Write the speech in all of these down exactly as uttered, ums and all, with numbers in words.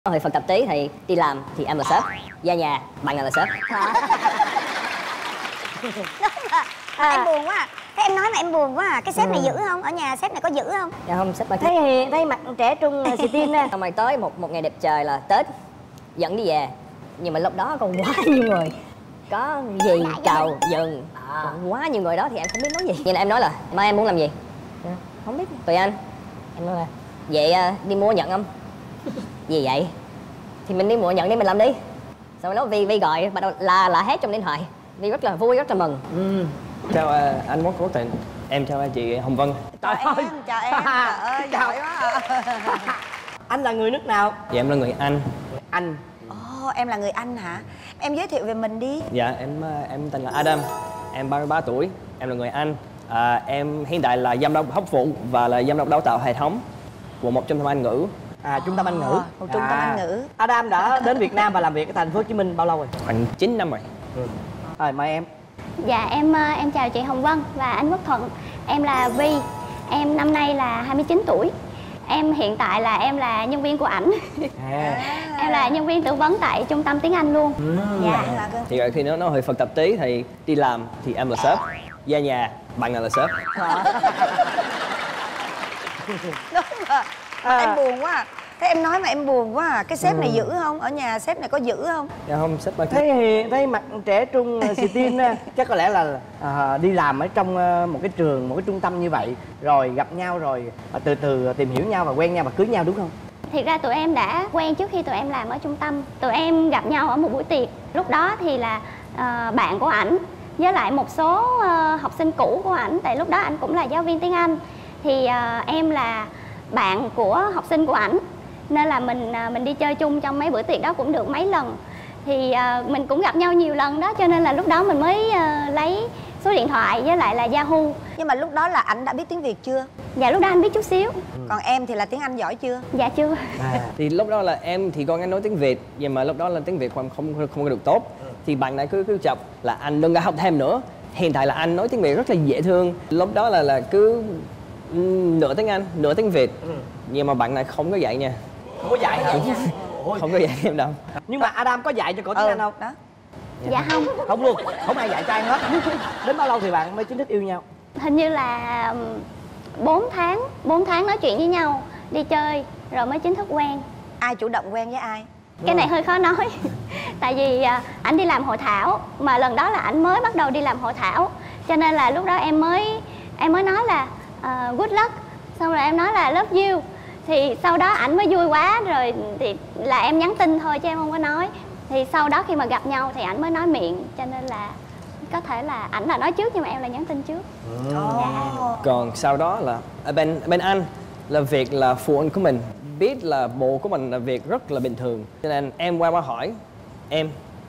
Hơi phân tập tí thì đi làm thì em là sếp, ra nhà bạn là sếp. À, em buồn quá à. Thế em nói mà em buồn quá à. Cái sếp này dữ không? Ở nhà sếp này có dữ không? Dạ không, sếp ba Thấy hiền, thấy mặt trẻ trung xì tin nè. Xong rồi tới một một ngày đẹp trời là Tết dẫn đi về. Nhưng mà lúc đó còn quá nhiều người. Có gì chào dừng à. Còn quá nhiều người đó thì em không biết nói gì. Nên em nói là mai em muốn làm gì? Không biết, tùy anh. Em nói là vậy đi mua nhận không? Gì vậy? Thì mình đi mua nhận đi, mình làm đi. Xong rồi nó Vi Vi gọi bắt đầu là là hết trong điện thoại. Vi rất là vui, rất là mừng. Ừ. Chào uh, anh Quốc Quốc Tịnh. Em chào chị Hồng Vân. Chào em, chào em, trời ơi, giỏi quá à. Anh là người nước nào? Dạ em là người Anh. Anh. Ồ, oh, em là người Anh hả? Em giới thiệu về mình đi. Dạ em em tên là Adam. Em ba mươi ba tuổi. Em là người Anh. À, em hiện tại là giám đốc học vụ và là giám đốc đào tạo hệ thống của một trung tâm Anh ngữ. À, trung tâm Anh ngữ. À, một trung tâm à. Anh ngữ. Adam đã đến Việt Nam và làm việc ở thành phố Hồ Chí Minh bao lâu rồi? Khoảng chín năm rồi. Ừ. Rồi mời em. Dạ em em chào chị Hồng Vân và anh Quốc Thuận. Em là Vi. Em năm nay là hai mươi chín tuổi. Em hiện tại là em là nhân viên của ảnh. À. Em là nhân viên tư vấn tại trung tâm tiếng Anh luôn. Ừ. Dạ. Thì rồi khi nó nó hơi phức tạp tí thì đi làm thì em là sếp, ra nhà bạn là sếp. Đúng rồi. À. Em buồn quá à. Thế em nói mà em buồn quá à. Cái sếp này dữ không? Ở nhà sếp này có dữ không? Dạ không, sếp ba. Thấy hiền, thấy mặt trẻ trung xì tin nè. Chắc có lẽ là à, đi làm ở trong một cái trường, một cái trung tâm như vậy, rồi gặp nhau rồi à, từ từ tìm hiểu nhau và quen nhau và cưới nhau đúng không? Thiệt ra tụi em đã quen trước khi tụi em làm ở trung tâm. Tụi em gặp nhau ở một buổi tiệc. Lúc đó thì là uh, bạn của ảnh với lại một số uh, học sinh cũ của ảnh. Tại lúc đó ảnh cũng là giáo viên tiếng Anh. Thì uh, em là bạn của học sinh của ảnh, nên là mình mình đi chơi chung trong mấy bữa tiệc đó cũng được mấy lần. Thì uh, mình cũng gặp nhau nhiều lần đó, cho nên là lúc đó mình mới uh, lấy số điện thoại với lại là Yahoo. Nhưng mà lúc đó là ảnh đã biết tiếng Việt chưa? Dạ lúc đó anh biết chút xíu. Ừ. Còn em thì là tiếng Anh giỏi chưa? Dạ chưa. À. Thì lúc đó là em thì con anh nói tiếng Việt, nhưng mà lúc đó là tiếng Việt không không không được tốt. Ừ. Thì bạn này cứ cứ chọc là anh đừng có học thêm nữa. Hiện tại là anh nói tiếng Việt rất là dễ thương. Lúc đó là là cứ nửa tiếng Anh, nửa tiếng Việt. Ừ. Nhưng mà bạn này không có dạy nha. Không có dạy hả? Không có dạy em đâu. Nhưng mà Adam có dạy cho cổ tiếng ừ. Anh không? Đó. Dạ không. Không luôn, không ai dạy cho ai hết. Đến bao lâu thì bạn mới chính thức yêu nhau? Hình như là bốn tháng, bốn tháng nói chuyện với nhau, đi chơi rồi mới chính thức quen. Ai chủ động quen với ai? Cái này hơi khó nói. Tại vì à, ảnh đi làm hội thảo, mà lần đó là ảnh mới bắt đầu đi làm hội thảo, cho nên là lúc đó em mới em mới nói là uh, good luck, xong rồi em nói là love you. Thì sau đó ảnh mới vui quá rồi thì là em nhắn tin thôi chứ em không có nói. Thì sau đó khi mà gặp nhau thì ảnh mới nói miệng, cho nên là có thể là ảnh là nói trước nhưng mà em là nhắn tin trước. Ừ. Dạ. Còn sau đó là ở bên bên anh là việc là phụ huynh của mình biết là bố của mình là việc rất là bình thường, cho nên em qua qua hỏi em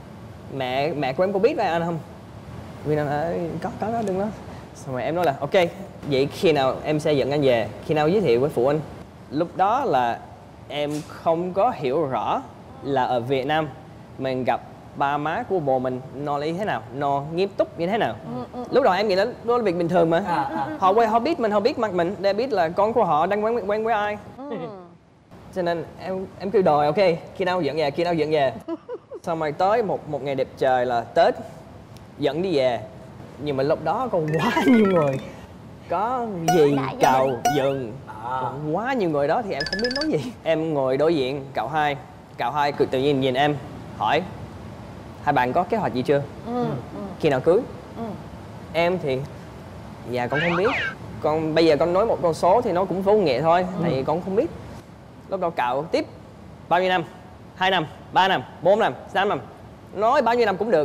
mẹ mẹ của em có biết về anh không? Vì nó có có đó đừng đó. Xong rồi em nói là ok, vậy khi nào em sẽ dẫn anh về, khi nào giới thiệu với phụ huynh. Lúc đó là em không có hiểu rõ là ở Việt Nam mình gặp ba má của bố mình nó là như thế nào, nó nghiêm túc như thế nào. Ừ, ừ. Lúc đó em nghĩ đó, đó là việc bình thường mà. À, à. Họ quen, họ biết mình, họ biết mặt mình để biết là con của họ đang quen quen với ai. Ừ. Cho nên em em cứ đòi ok, khi nào dẫn về, khi nào dẫn về. Xong rồi tới một một ngày đẹp trời là Tết dẫn đi về. Nhưng mà lúc đó còn quá nhiều người. Có gì chào dừng à. Còn quá nhiều người đó thì em không biết nói gì. Em ngồi đối diện cậu hai. Cậu hai tự nhiên nhìn em hỏi hai bạn có kế hoạch gì chưa? Ừ. Ừ. Khi nào cưới? Ừ. Em thì dạ con không biết. Con bây giờ con nói một con số thì nó cũng vô nghĩa thôi. Ừ. Tại vì con không biết. Lúc đầu cậu tiếp bao nhiêu năm? Hai năm, ba năm, bốn năm, năm năm. Nói bao nhiêu năm cũng được.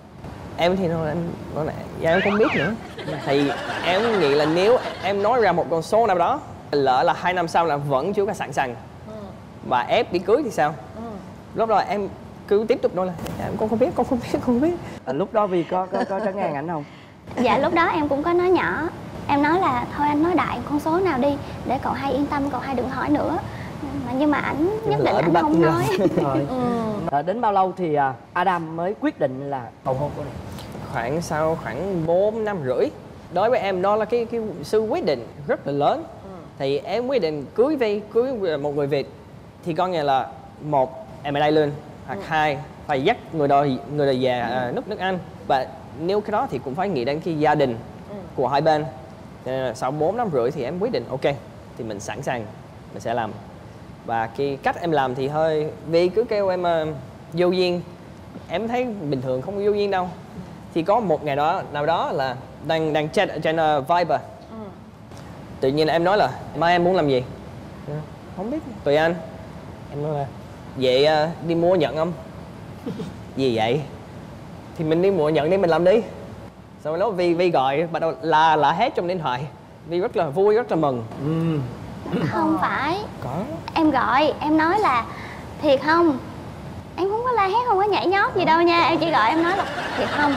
Em thì nói, nói này, dạ em không biết nữa. Thì em nghĩ là nếu em nói ra một con số nào đó, lỡ là hai năm sau là vẫn chưa có sẵn sàng và ép đi cưới thì sao? Ừ. Lúc đó em cứ tiếp tục nói là dạ, con không biết, con không biết, con không biết. À, lúc đó vì có có có trấn ngang ảnh không? Dạ lúc đó em cũng có nói nhỏ. Em nói là thôi anh nói đại con số nào đi để cậu hai yên tâm, cậu hai đừng hỏi nữa. Mà nhưng mà ảnh nhất định anh không nói. Rồi. Ừ. À, đến bao lâu thì Adam mới quyết định là cầu hôn cô này? Khoảng sau khoảng bốn năm rưỡi. Đối với em đó là cái cái sự quyết định rất là lớn. Ừ. Thì em quyết định cưới Vi, cưới một người Việt thì con nghe là một em ở đây luôn, hoặc ừ. hai phải dắt người đó người đó về uh, nước nước Anh. Và nếu cái đó thì cũng phải nghĩ đến cái gia đình ừ. của hai bên. Cho nên là sau bốn năm rưỡi thì em quyết định ok thì mình sẵn sàng mình sẽ làm. Và cái cách em làm thì hơi vì cứ kêu em uh, vô duyên, em thấy bình thường không vô duyên đâu. Thì có một ngày đó nào đó là đang đang chat ở trên uh, Viber. Ừ. Tự nhiên em nói là mai em muốn làm gì? Không biết, tùy anh. Em nói là vậy uh, đi mua nhận không? Gì vậy? Thì mình đi mua nhận đi, mình làm đi. Xong rồi nói Vi Vi gọi bắt đầu là là hết trong điện thoại. Vi rất là vui, rất là mừng. Ừ. Không phải. Có. Em gọi, em nói là thiệt không? Em không có la hét, không có nhảy nhót gì đâu nha. Em chỉ gọi em nói là thiệt không?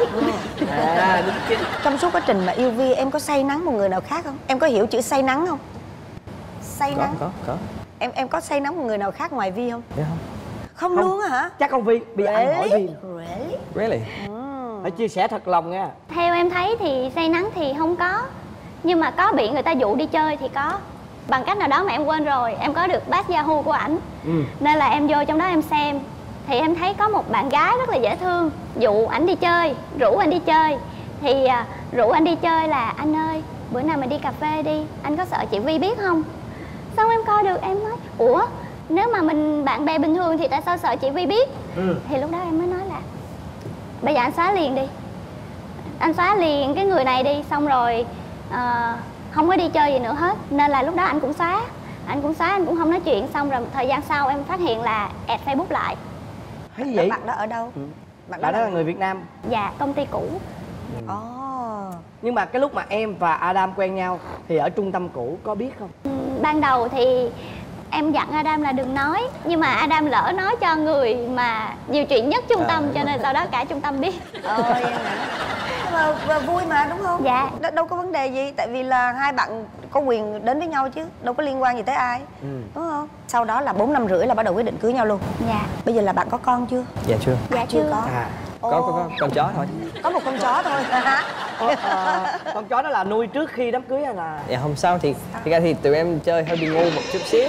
À, trong suốt quá trình mà yêu Vi em có say nắng một người nào khác không? Em có hiểu chữ say nắng không? Say có, nắng. Có, có. Em em có say nắng một người nào khác ngoài Vi không? Dạ không. Không, không luôn á hả? Chắc không Vi. Bây giờ anh hỏi Vi. Really? Really? Ừ. Phải chia sẻ thật lòng nha. Theo em thấy thì say nắng thì không có. Nhưng mà có bị người ta dụ đi chơi thì có. Bằng cách nào đó mà em quên rồi. Em có được badge Yahoo của ảnh. Ừ. Nên là em vô trong đó em xem. Thì em thấy có một bạn gái rất là dễ thương dụ ảnh đi chơi, rủ anh đi chơi. Thì à, rủ anh đi chơi là anh ơi, bữa nào mình đi cà phê đi, anh có sợ chị Vi biết không? Xong em coi được em nói ủa, nếu mà mình bạn bè bình thường thì tại sao sợ chị Vi biết? Ừ. Thì lúc đó em mới nói là bây giờ anh xóa liền đi, anh xóa liền cái người này đi, xong rồi uh, không có đi chơi gì nữa hết. Nên là lúc đó anh cũng xóa, anh cũng xóa, anh cũng không nói chuyện. Xong rồi một thời gian sau em phát hiện là add Facebook lại. Thấy vậy? Bạn đó ở đâu? Ừ. Bạn đó, đó là người Việt Nam. Dạ, công ty cũ. Ừ. Oh. Nhưng mà cái lúc mà em và Adam quen nhau thì ở trung tâm cũ có biết không? Ừ, ban đầu thì em dặn Adam là đừng nói. Nhưng mà Adam lỡ nói cho người mà nhiều chuyện nhất trung tâm, à, cho nên sau đó cả trung tâm biết. Ờ vậy hả? Mà, mà vui mà đúng không? Dạ. Đ đâu có vấn đề gì. Tại vì là hai bạn có quyền đến với nhau chứ. Đâu có liên quan gì tới ai. Ừ. Đúng không? Sau đó là bốn năm rưỡi là bắt đầu quyết định cưới nhau luôn. Dạ. Bây giờ là bạn có con chưa? Dạ chưa. Dạ chưa, chưa có. À. Có, có, có con chó thôi. Có một con chó thôi. Ờ, à, con chó đó là nuôi trước khi đám cưới hay là? Dạ không sao, thì thì ra thì tụi em chơi hơi bị ngu một chút xíu.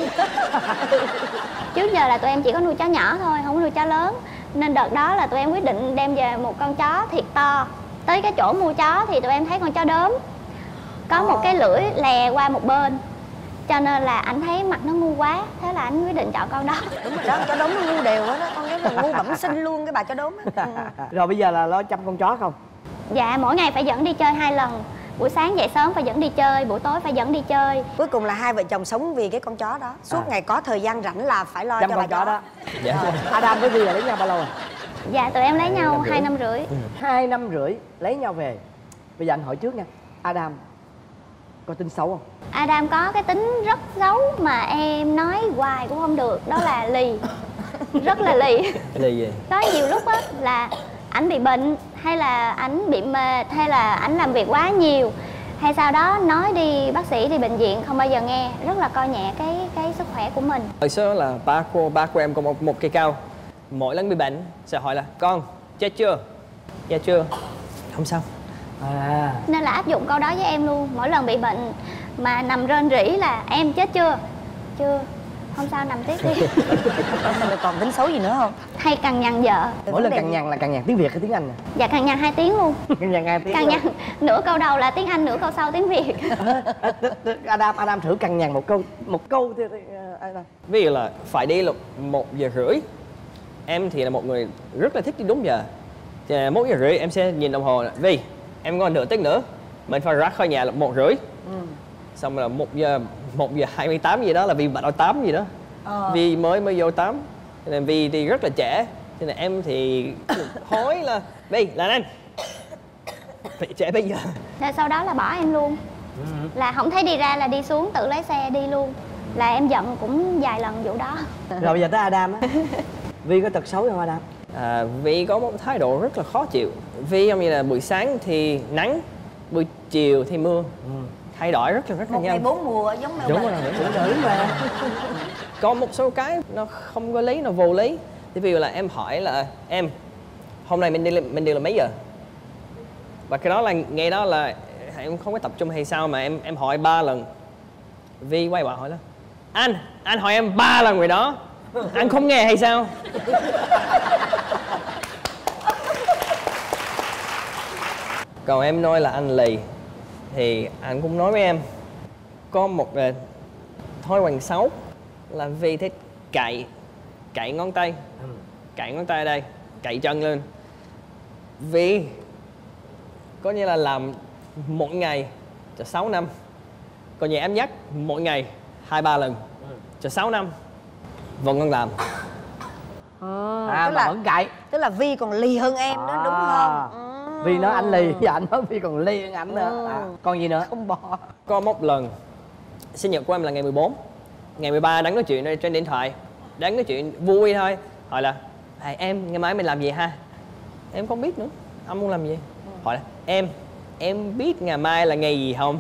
Trước giờ là tụi em chỉ có nuôi chó nhỏ thôi, không có nuôi chó lớn. Nên đợt đó là tụi em quyết định đem về một con chó thiệt to. Tới cái chỗ mua chó thì tụi em thấy con chó đốm có một cái lưỡi lè qua một bên, cho nên là anh thấy mặt nó ngu quá, thế là anh quyết định chọn con đó. Đúng rồi đó, chó đốm nó ngu đều hết đó, con đó là ngu bẩm sinh luôn cái bà chó đốm á. Ừ. Rồi bây giờ là lo chăm con chó không? Dạ, mỗi ngày phải dẫn đi chơi hai lần. Buổi sáng dậy sớm phải dẫn đi chơi, buổi tối phải dẫn đi chơi. Cuối cùng là hai vợ chồng sống vì cái con chó đó. Suốt à. ngày có thời gian rảnh là phải lo chăm cho con bà chó chó đó. Dạ. Ờ. Adam với Vi là lấy nhau bao lâu rồi? Dạ, tụi em lấy nhau hai năm rưỡi. Ừ. Hai năm rưỡi lấy nhau về. Bây giờ anh hỏi trước nha, Adam có tính xấu không? Adam có cái tính rất xấu mà em nói hoài cũng không được, đó là lì. Rất là lì. Lì gì? Có nhiều lúc á là ảnh bị bệnh, hay là ảnh bị mệt, hay là ảnh làm việc quá nhiều, hay sau đó nói đi bác sĩ, đi bệnh viện không bao giờ nghe, rất là coi nhẹ cái cái sức khỏe của mình. Hồi xưa là ba cô ba của em có một một cây cao, mỗi lần bị bệnh sẽ hỏi là con chết chưa? Dạ chưa. Không sao. À. Nên là áp dụng câu đó với em luôn. Mỗi lần bị bệnh mà nằm rên rỉ là em chết chưa? Chưa. Không sao, nằm tiếp đi. Còn tính xấu gì nữa không? Hay cằn nhằn vợ. Mỗi lần cằn nhằn là cằn nhằn tiếng Việt hay tiếng Anh? Dạ cằn nhằn hai tiếng luôn. Cằn nhằn hai tiếng. Cằn nhằn nửa câu đầu là tiếng Anh, nửa câu sau tiếng Việt. Adam Adam thử cằn nhằn một câu một câu thì Adam. Ví dụ là phải đi lúc một giờ rưỡi. Em thì là một người rất là thích đi đúng giờ. Thì một giờ rưỡi em sẽ nhìn đồng hồ là vì em còn nửa tiếng nữa mình phải ra khỏi nhà là một rưỡi. Ừ. Xong là một giờ một giờ hai mươi tám gì đó là vì bắt đầu tám gì đó. Ờ. Vì mới mới vô tám, cho nên vì thì rất là trẻ, cho nên em thì hối là vì là anh phải trẻ bây giờ. Rồi sau đó là bỏ em luôn. Ừ. Là không thấy đi ra là đi xuống tự lái xe đi luôn. Là em giận cũng vài lần vụ đó. Rồi bây giờ tới Adam á. Vi có tật xấu không Adam? À, Vi có một thái độ rất là khó chịu. Vi giống như là buổi sáng thì nắng, buổi chiều thì mưa. Ừ. Thay đổi rất là rất là một nhanh. ngày bốn mùa giống mèo. Đúng rồi, đúng rồi, đúng mà. Có một số cái nó không có lý, nó vô lý. Thì ví dụ là em hỏi là em hôm nay mình đi mình đi là mấy giờ? Và cái đó là ngày đó là em không có tập trung hay sao mà em em hỏi ba lần. Vi quay qua hỏi là anh anh hỏi em ba lần rồi đó, Anh không nghe hay sao? Còn em nói là anh lì thì anh cũng nói với em có một uh, thói quen xấu là Vi thích cạy cạy ngón tay, cạy ngón tay ở đây, cạy chân lên. Vi có nghĩa là làm mỗi ngày cho sáu năm, còn nhà em nhắc mỗi ngày hai ba lần cho sáu năm vẫn còn làm. Ừ, À tức mà là vẫn cạy. tức là Vi còn lì hơn em đó, À. đúng không? Ừ. Vi nói anh lì và anh nói Vi còn lì hơn ảnh nữa. Ừ. À, còn gì nữa? Không bỏ. Có một lần sinh nhật của em là ngày mười bốn, ngày mười ba đang nói chuyện ở trên điện thoại, đang nói chuyện vui thôi, hỏi là à, em ngày mai mình làm gì ha? Em không biết nữa, anh muốn làm gì? Hỏi là em em biết ngày mai là ngày gì không?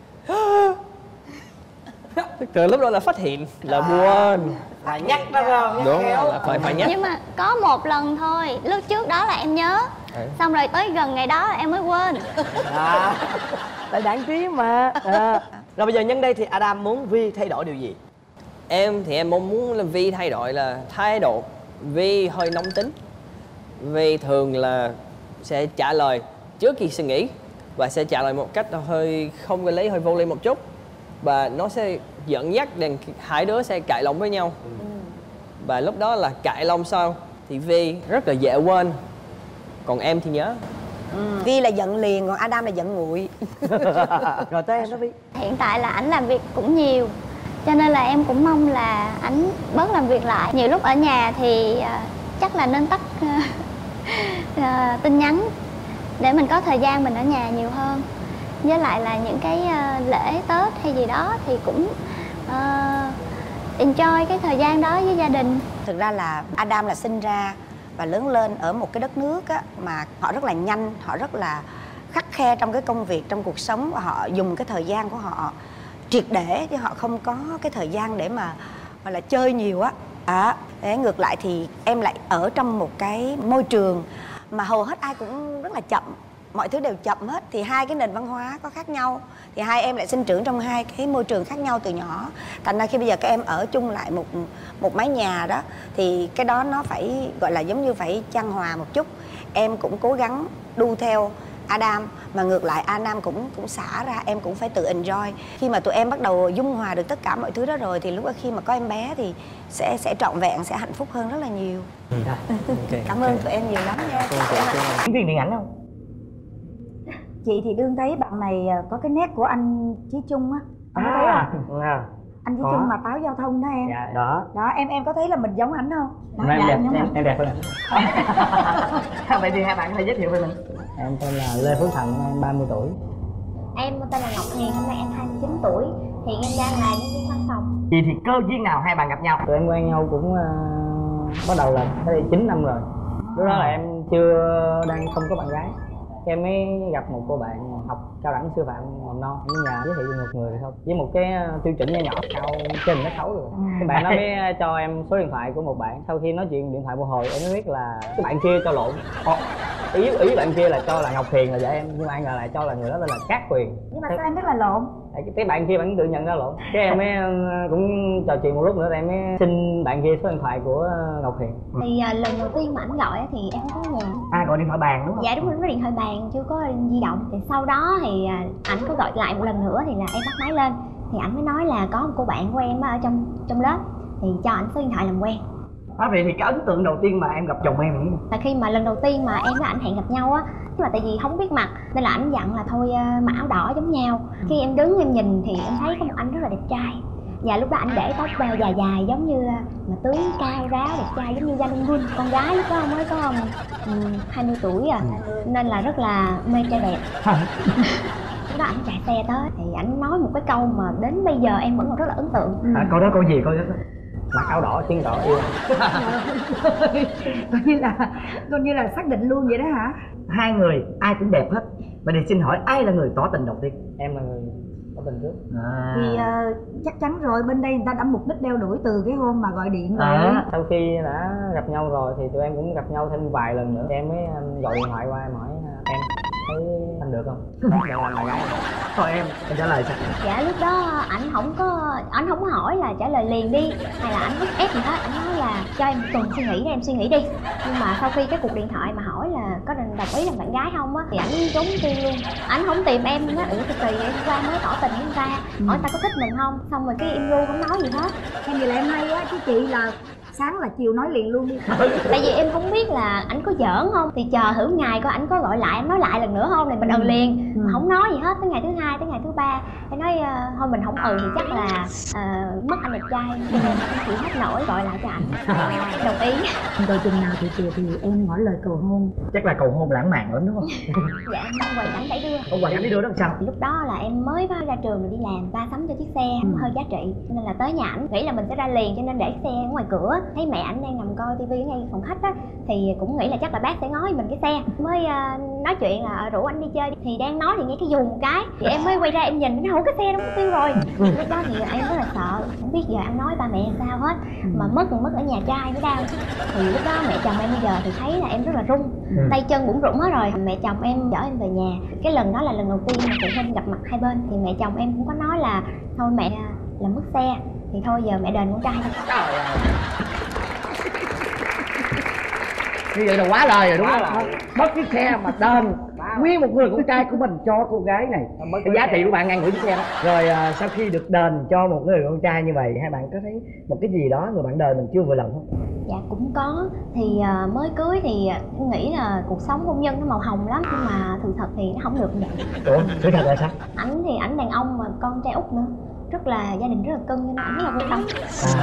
Từ lúc đó là phát hiện là quên. Là nhắc đó không? Đúng là phải phải nhắc. Nhưng mà có một lần thôi, lúc trước đó là em nhớ, Ừ. xong rồi tới gần ngày đó là em mới quên. À, tại đáng trí mà. À. Rồi bây giờ nhân đây thì Adam muốn Vi thay đổi điều gì? Em thì em mong muốn là Vi thay đổi là thái độ. Vi hơi nóng tính. Vi thường là sẽ trả lời trước khi suy nghĩ và sẽ trả lời một cách hơi không có lý, hơi vô lý một chút, và nó sẽ dẫn dắt đến hai đứa sẽ cãi lộn với nhau. Ừ. Và lúc đó là cãi lộn sau thì Vi rất là dễ quên, còn em thì nhớ. Ừ. Vi là giận liền, còn Adam là giận nguội. Rồi tới em đó Vi. Hiện tại là ảnh làm việc cũng nhiều, cho nên là em cũng mong là ảnh bớt làm việc lại. Nhiều lúc ở nhà thì uh, chắc là nên tắt uh, uh, tin nhắn để mình có thời gian mình ở nhà nhiều hơn. Với lại là những cái uh, lễ Tết hay gì đó thì cũng uh, enjoy cái thời gian đó với gia đình. Thực ra là Adam là sinh ra và lớn lên ở một cái đất nước á, mà họ rất là nhanh, họ rất là khắt khe trong cái công việc, trong cuộc sống, và họ dùng cái thời gian của họ triệt để, chứ họ không có cái thời gian để mà gọi là chơi nhiều á. À, để ngược lại thì em lại ở trong một cái môi trường mà hầu hết ai cũng rất là chậm, mọi thứ đều chậm hết, thì hai cái nền văn hóa có khác nhau, thì hai em lại sinh trưởng trong hai cái môi trường khác nhau từ nhỏ, thành ra khi bây giờ các em ở chung lại một một mái nhà đó thì cái đó nó phải gọi là giống như phải chan hòa một chút. Em cũng cố gắng đu theo Adam, mà ngược lại Adam cũng cũng xả ra, em cũng phải tự enjoy. Khi mà tụi em bắt đầu dung hòa được tất cả mọi thứ đó rồi thì lúc đó khi mà có em bé thì sẽ sẽ trọn vẹn, sẽ hạnh phúc hơn rất là nhiều. Ừ, Okay, Cảm ơn tụi em nhiều lắm nha. Diễn viên điện ảnh không? Chị thì đương thấy bạn này có cái nét của anh Chí Trung á. Anh có thấy không? À, Anh Chí có. Trung mà táo giao thông đó em. dạ đó. Đó em em có thấy là mình giống ảnh không? Đó, Em dạ, đẹp, giống em, ảnh. em đẹp hơn ạ. Vậy thì hai bạn có thể giới thiệu về mình. Em tên là Lê Phước Thận, em ba mươi tuổi. Em tên là Ngọc Hiền, hôm nay em hai mươi chín tuổi. Hiện em đang là nhân viên văn phòng. Vậy thì cơ duyên nào hai bạn gặp nhau? Tụi em quen nhau cũng uh, bắt đầu là tới đây chín năm rồi. Lúc đó là em chưa đang không có bạn gái. Em mới gặp một cô bạn học cao đẳng sư phạm mầm non ở nhà, giới thiệu cho một người thôi với một cái tiêu chuẩn nhỏ nhỏ cao trên nó xấu rồi. Cái bạn nó mới cho em số điện thoại của một bạn. Sau khi nói chuyện điện thoại một hồi em mới biết là cái bạn kia cho lộn. Ồ, ý ý bạn kia là cho là Ngọc Hiền là vợ em, nhưng mà anh ngờ lại cho là người đó tên là Cát Huyền. Nhưng mà sao em biết là lộn? Cái, cái bạn kia bạn tự nhận ra lộn. Cái em mới cũng trò chuyện một lúc nữa thì em mới xin bạn kia số điện thoại của Ngọc Hiền. Thì uh, lần đầu tiên mà ảnh gọi thì em không có nhà. À, gọi điện thoại bàn đúng không? Dạ đúng rồi, có điện thoại bàn, chưa có di động. Thì sau đó thì ảnh có gọi lại một lần nữa thì là em bắt máy lên. Thì ảnh mới nói là có một cô bạn của em ở trong trong lớp, thì cho ảnh số điện thoại làm quen. À, vậy thì cái ấn tượng đầu tiên mà em gặp chồng em là gì? Là khi mà lần đầu tiên mà em với ảnh hẹn gặp nhau á, tức là tại vì không biết mặt nên là ảnh dặn là thôi mặc áo đỏ giống nhau. Khi em đứng em nhìn thì em thấy có một anh rất là đẹp trai. Và lúc đó anh để tóc dài dài giống như mà tướng cao ráo đẹp trai giống như Gia Linh Quân. Con gái lúc đó mới có um, hai mươi tuổi à, nên là rất là mê trai đẹp. Lúc đó ảnh chạy xe tới thì ảnh nói một cái câu mà đến bây giờ em vẫn còn rất là ấn tượng. À, câu đó câu gì câu đó? Mặc áo đỏ tiếng đỏ yêu. Coi như là coi như là xác định luôn vậy đó hả? Hai người ai cũng đẹp hết. Vậy thì xin hỏi ai là người tỏ tình đầu tiên? Em là người tỏ tình trước. À. Thì uh, chắc chắn rồi, bên đây người ta đã mục đích đeo đuổi từ cái hôm mà gọi điện rồi. À, sau khi đã gặp nhau rồi thì tụi em cũng gặp nhau thêm vài lần nữa. Em mới gọi điện thoại qua em hỏi em thấy anh được không? Bạn làm bạn gái. Thôi em, em trả lời sao? Dạ lúc đó ảnh không có ảnh không có hỏi là trả lời liền đi hay là ảnh bức ép gì hết, ảnh nói là cho em một tuần suy nghĩ để em suy nghĩ đi. Nhưng mà sau khi cái cuộc điện thoại mà hỏi là có đồng ý làm bạn gái không á thì ảnh trốn tiêu luôn. Ảnh không tìm em nữa. Ủa cái kỳ vậy, hôm qua mới tỏ tình với người ta, hỏi người ta có thích mình không, xong rồi cái im ru không nói gì hết. Em vậy là em hay á chứ chị là sáng là chiều nói liền luôn đi. Tại vì em không biết là ảnh có giỡn không thì chờ thử ngày coi ảnh có gọi lại, em nói lại lần nữa không thì mình ừ liền. ừ. Mà không nói gì hết tới ngày thứ hai tới ngày thứ ba em nói uh, thôi mình không ừ thì chắc là uh, mất anh đẹp trai cho nên em chịu hết nổi gọi lại cho ảnh. uh, đồng ý. Rồi chừng nào thì chiều thì em ngỏ lời cầu hôn. Chắc là cầu hôn lãng mạn lắm đúng không? Dạ em mong quầy cảnh đẩy đưa. Ông quầy cảnh đẩy đưa đó làm sao? Lúc đó là em mới ra trường rồi đi làm, ba sắm cho chiếc xe ừ. hơi giá trị nên là tới nhà ảnh nghĩ là mình sẽ ra liền cho nên để xe ở ngoài cửa. Thấy mẹ ảnh đang nằm coi tivi ở ngay phòng khách á thì cũng nghĩ là chắc là bác sẽ ngó mình cái xe, mới uh, nói chuyện là rủ anh đi chơi. Thì đang nói thì nghe cái dù một cái thì em mới quay ra em nhìn nó hổ cái xe nó mất tiêu rồi. Lúc đó thì em rất là sợ, không biết giờ ăn nói ba mẹ làm sao hết, mà mất mất ở nhà trai mới đau. Thì lúc đó mẹ chồng em bây giờ thì thấy là em rất là run, tay chân bủn rủn hết rồi. Mẹ chồng em chở em về nhà, cái lần đó là lần đầu tiên mà phụ huynh gặp mặt hai bên thì mẹ chồng em cũng có nói là thôi mẹ làm mất xe thì thôi giờ mẹ đền con trai thôi. Như vậy là quá lời rồi đúng không? Mất chiếc xe mà đền nguyên một người con trai của mình cho cô gái này, cái giá trị của bạn ngang ngửa chiếc xe đó. Rồi à, sau khi được đền cho một người con trai như vậy, hai bạn có thấy một cái gì đó người bạn đời mình chưa vừa lòng không? Dạ cũng có. Thì uh, mới cưới thì em nghĩ là cuộc sống hôn nhân nó màu hồng lắm, nhưng mà sự thật thì nó không được như vậy. Ủa, sự thật là sao? Ảnh thì ảnh đàn ông mà con trai út nữa, rất là gia đình rất là cưng cho nên ảnh rất là quan tâm.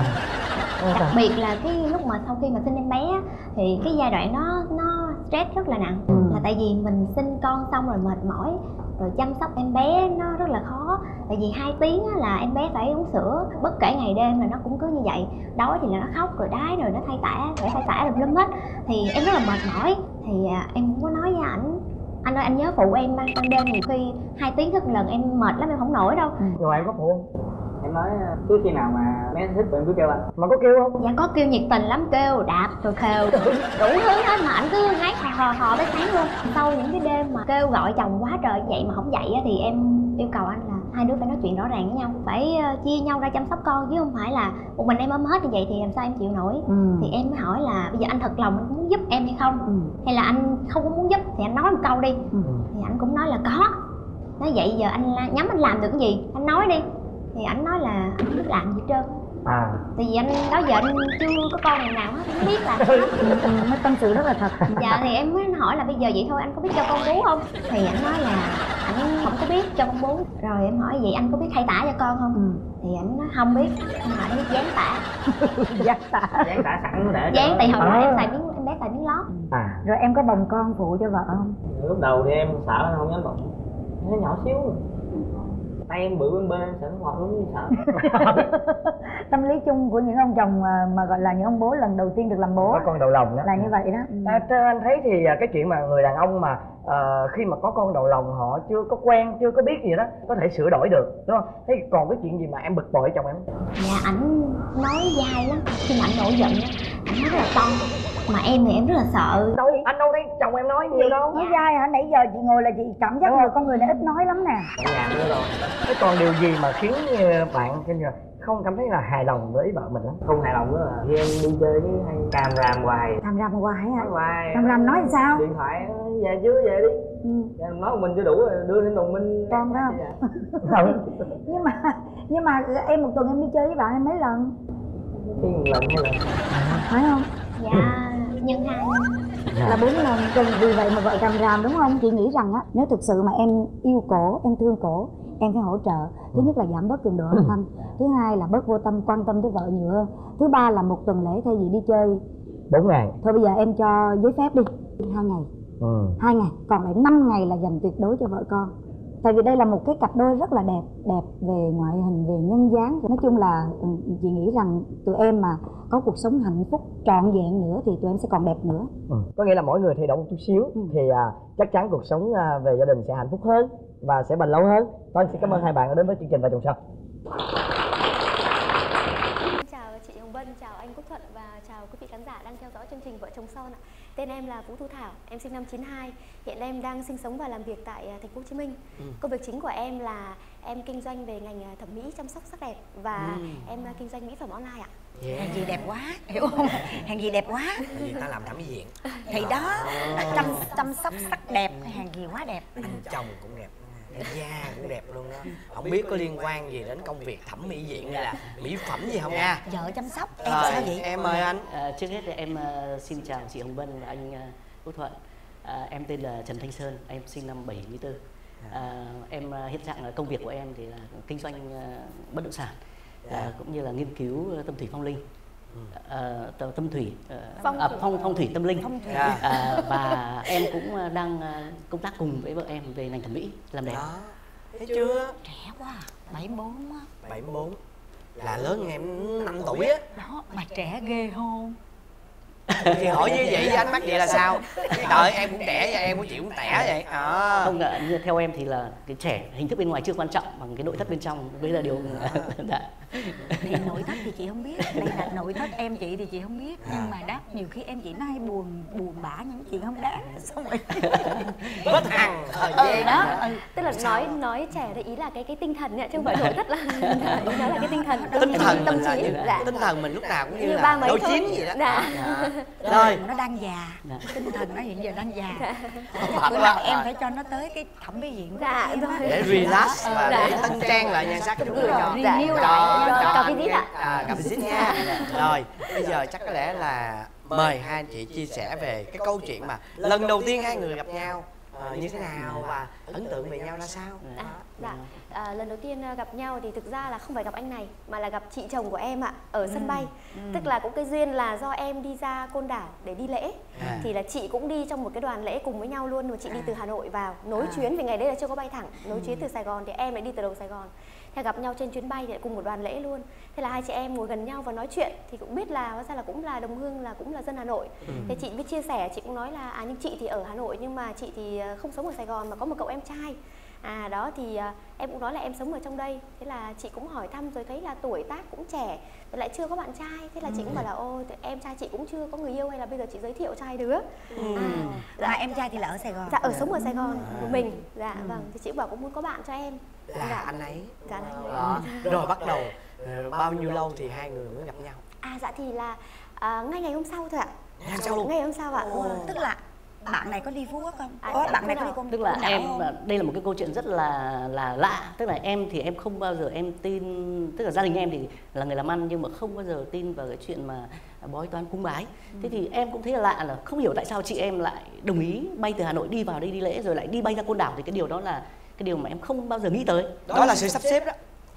À, đặc biệt là cái lúc mà sau khi mà sinh em bé thì cái giai đoạn đó nó stress rất là nặng. ừ. Là tại vì mình sinh con xong rồi mệt mỏi, rồi chăm sóc em bé nó rất là khó. Tại vì hai tiếng là em bé phải uống sữa, bất kể ngày đêm là nó cũng cứ như vậy. Đói thì là nó khóc, rồi đái rồi nó thay tả, phải thay tả lum lum hết. Thì em rất là mệt mỏi. Thì à, em cũng có nói với ảnh, anh ơi anh nhớ phụ em ban đêm nhiều khi hai tiếng thức một lần em mệt lắm em không nổi đâu. ừ. Rồi em có phụ không? Em nói cứ khi nào mà bé thích tụi em cứ kêu anh. Mà có kêu không? Dạ có kêu nhiệt tình lắm, kêu đạp rồi khều đủ thứ hết mà ảnh cứ ngáy hò hò hò tới sáng luôn. Sau những cái đêm mà kêu gọi chồng quá trời vậy mà không dậy thì em yêu cầu anh là hai đứa phải nói chuyện rõ ràng với nhau, phải chia nhau ra chăm sóc con chứ không phải là một mình em ôm hết như vậy thì làm sao em chịu nổi. ừ. Thì em mới hỏi là bây giờ anh thật lòng anh muốn giúp em hay không, ừ. hay là anh không có muốn giúp thì anh nói một câu đi. ừ. Thì anh cũng nói là có. Nói vậy giờ anh nhắm anh làm được cái gì anh nói đi. Thì ảnh nói là anh không biết làm gì hết trơn. À. Tại vì anh đó giờ anh chưa có con nào nào hết, không biết làm hết. Mới tâm sự rất là thật. Dạ thì em mới hỏi là bây giờ vậy thôi anh có biết cho con bú không? Thì ảnh nói là ảnh không có biết cho con bú. Rồi em hỏi vậy anh có biết thay tả cho con không? ừ. Thì ảnh nói không biết. Em hỏi anh biết dán tả. Dán tả. Dán tả sẵn để dán tại hồi đó em xài miếng em bé xài miếng lót. À. Rồi em có bồng con phụ cho vợ không? Lúc đầu thì em sợ không dám bồng, nó nhỏ xíu rồi. Tay em bự bên bên em sợ nó ngọt lắm, sợ. Tâm lý chung của những ông chồng mà, mà gọi là những ông bố lần đầu tiên được làm bố có con đầu lòng đó là như vậy đó. ừ. à, anh thấy thì cái chuyện mà người đàn ông mà uh, khi mà có con đầu lòng họ chưa có quen, chưa có biết gì đó có thể sửa đổi được đúng không? Thế còn cái chuyện gì mà em bực bội chồng em? Dạ ảnh nói dai lắm, khi mà ảnh nổi giận á ảnh nói rất là to, mà em thì em rất là sợ. Đâu anh đâu thấy chồng em nói nhiều đâu. Nói dai hả? Nãy giờ chị ngồi là chị cảm giác người con người này ít nói lắm nè. Thế còn điều gì mà khiến bạn không cảm thấy là hài lòng với vợ mình lắm? Không hài lòng nữa là khi em đi chơi với hay càm ràm hoài. Càm ràm hoài hả? Nói hoài. Càm ràm nói sao? Điện thoại về chưa về đi. ừ. Em nói một mình chưa đủ rồi đưa thêm đồng minh. Con phải không? nhưng mà nhưng mà em một tuần em đi chơi với bạn em mấy lần? Khi một lần hay lần. Phải không? Dạ nhân hai là bốn lần. Cần vì vậy mà vợ càm ràm đúng không? Chị nghĩ rằng á nếu thực sự mà em yêu cổ, em thương cổ, em phải hỗ trợ. Thứ nhất là giảm bớt cường độ âm thanh, thứ hai là bớt vô tâm, quan tâm tới vợ nhiều hơn, thứ ba là một tuần lễ thay vì đi chơi bốn ngày thôi bây giờ em cho giấy phép đi hai ngày. ừ. hai ngày còn lại năm ngày là dành tuyệt đối cho vợ con. Tại vì đây là một cái cặp đôi rất là đẹp, đẹp về ngoại hình, về nhân dáng. Nói chung là chị nghĩ rằng tụi em mà có cuộc sống hạnh phúc trọn vẹn nữa thì tụi em sẽ còn đẹp nữa. ừ. Có nghĩa là mỗi người thay đổi một chút xíu ừ. thì à, chắc chắn cuộc sống à, về gia đình sẽ hạnh phúc hơn và sẽ bền lâu hơn. Thôi xin cảm ơn hai bạn đã đến với chương trình Vợ Chồng Son. Chào chị Hồng Vân, chào anh Quốc Thuận và chào quý vị khán giả đang theo theo dõi chương trình Vợ chồng son ạ. Tên em là Vũ Thu Thảo, em sinh năm chín hai. Hiện em đang sinh sống và làm việc tại thành phố Hồ Chí Minh. Ừ. Công việc chính của em là em kinh doanh về ngành thẩm mỹ, chăm sóc sắc đẹp và ừ. em kinh doanh mỹ phẩm online ạ. Yeah. Hàng gì đẹp quá, hiểu không? Hàng gì đẹp quá. Vì ta làm thẩm mỹ viện. Thì đó, chăm chăm sóc sắc đẹp, hàng gì quá đẹp. Anh chồng cũng đẹp, da cũng đẹp luôn đó. Không biết có liên quan gì đến công việc thẩm mỹ viện hay là mỹ phẩm gì không nha? Vợ chăm sóc, em Rồi, sao vậy? em mời anh. À, trước hết thì em uh, xin chào chị Hồng Vân và anh uh, Quốc Thuận. À, em tên là Trần Thanh Sơn, em sinh năm bảy mươi tư. À, em uh, hiện trạng là công việc của em thì là kinh doanh uh, bất động sản. À, cũng như là nghiên cứu tâm thủy phong linh, à, tâm thủy, uh, phong, à, phong phong thủy tâm linh, phong thủy. À, và em cũng đang công tác cùng với vợ em về ngành thẩm mỹ làm đẹp. Đó, thấy chưa? Trẻ quá, bảy mươi bốn á. bảy mươi bốn là lớn hơn em năm tuổi á. Đó, mà trẻ ghê không? Thì hỏi như vậy với ánh mắt vậy là sao? Trời, em cũng trẻ và em cũng chịu cũng tẻ vậy. À. Không, như theo em thì là cái trẻ hình thức bên ngoài chưa quan trọng bằng cái nội thất bên trong mới là điều. Dạ. Thì nội thất thì chị không biết, đây là nội thất em chị thì chị không biết, nhưng mà đó nhiều khi em chị nó hay buồn buồn bã những chuyện không đáng, xong rồi bất hằng thời gian đó. Ừ. Tức là nói nói trẻ thì ý là cái cái tinh thần ạ, chứ không phải nội thất là ý nó là cái tinh thần, tinh thần tâm mình là trí. như, Dạ. tinh thần mình lúc nào cũng như, như là đôi chín gì đó. Dạ. Dạ. Rồi nó đang già, tinh thần nó hiện giờ đang già. Dạ. Bữa nào em phải cho nó tới cái thẩm mỹ viện dạ, để relax và dạ. để tân trang lại nhan sắc cho chúng tôi cho. Renew lại. Cà visit ạ. À, cà visit nha. Rồi, bây giờ chắc có lẽ là mời hai anh chị chia sẻ về cái câu chuyện mà lần đầu tiên hai người gặp nhau uh, như thế nào và ấn tượng về nhau ra sao. À, dạ, à, lần đầu tiên gặp nhau thì thực ra là không phải gặp anh này mà là gặp chị chồng của em ạ, ở ừ. sân bay. Ừ. Tức là cũng cái duyên là do em đi ra Côn Đảo để đi lễ, à. thì là chị cũng đi trong một cái đoàn lễ cùng với nhau luôn, mà chị à. đi từ Hà Nội vào nối à. chuyến, vì ngày đấy là chưa có bay thẳng, nối ừ. chuyến từ Sài Gòn thì em lại đi từ đầu Sài Gòn. Thế gặp nhau trên chuyến bay thì lại cùng một đoàn lễ luôn. Thế là hai chị em ngồi gần nhau và nói chuyện thì cũng biết là hóa ra là cũng là đồng hương, là cũng là dân Hà Nội. Ừ. Thế chị mới chia sẻ, chị cũng nói là à nhưng chị thì ở Hà Nội nhưng mà chị thì không sống ở Sài Gòn mà có một cậu em trai. À đó thì uh, em cũng nói là em sống ở trong đây. Thế là chị cũng hỏi thăm rồi thấy là tuổi tác cũng trẻ, lại chưa có bạn trai. Thế là chị cũng bảo là ô em trai chị cũng chưa có người yêu, hay là bây giờ chị giới thiệu trai đứa. Ừ. À, dạ. Mà em trai thì là ở Sài Gòn. Dạ ở sống ở Sài Gòn của mình. Dạ ừ. vâng, thì chị cũng bảo cũng muốn có bạn cho em. Là dạ. anh ấy. Dạ là anh ấy. Đó. Rồi bắt đầu bao nhiêu lâu thì hai người mới gặp nhau? À dạ thì là à, ngay ngày hôm sau thôi ạ. Ngày sau luôn. Ngày hôm sau ạ. Ồ, tức là bạn này có đi Phú Quốc không? À, Ồ, bạn này có đi Côn Đảo. Tức là em không? Đây là một cái câu chuyện rất là là lạ. Tức là em thì em không bao giờ em tin, tức là gia đình em thì là người làm ăn nhưng mà không bao giờ tin vào cái chuyện mà bói toán cúng bái. Ừ. Thế thì em cũng thấy là lạ, là không hiểu tại sao chị em lại đồng ý bay từ Hà Nội đi vào đây đi lễ rồi lại đi bay ra Côn Đảo, thì cái điều đó là cái điều mà em không bao giờ nghĩ tới. Đó, đó là sự sắp xếp đó.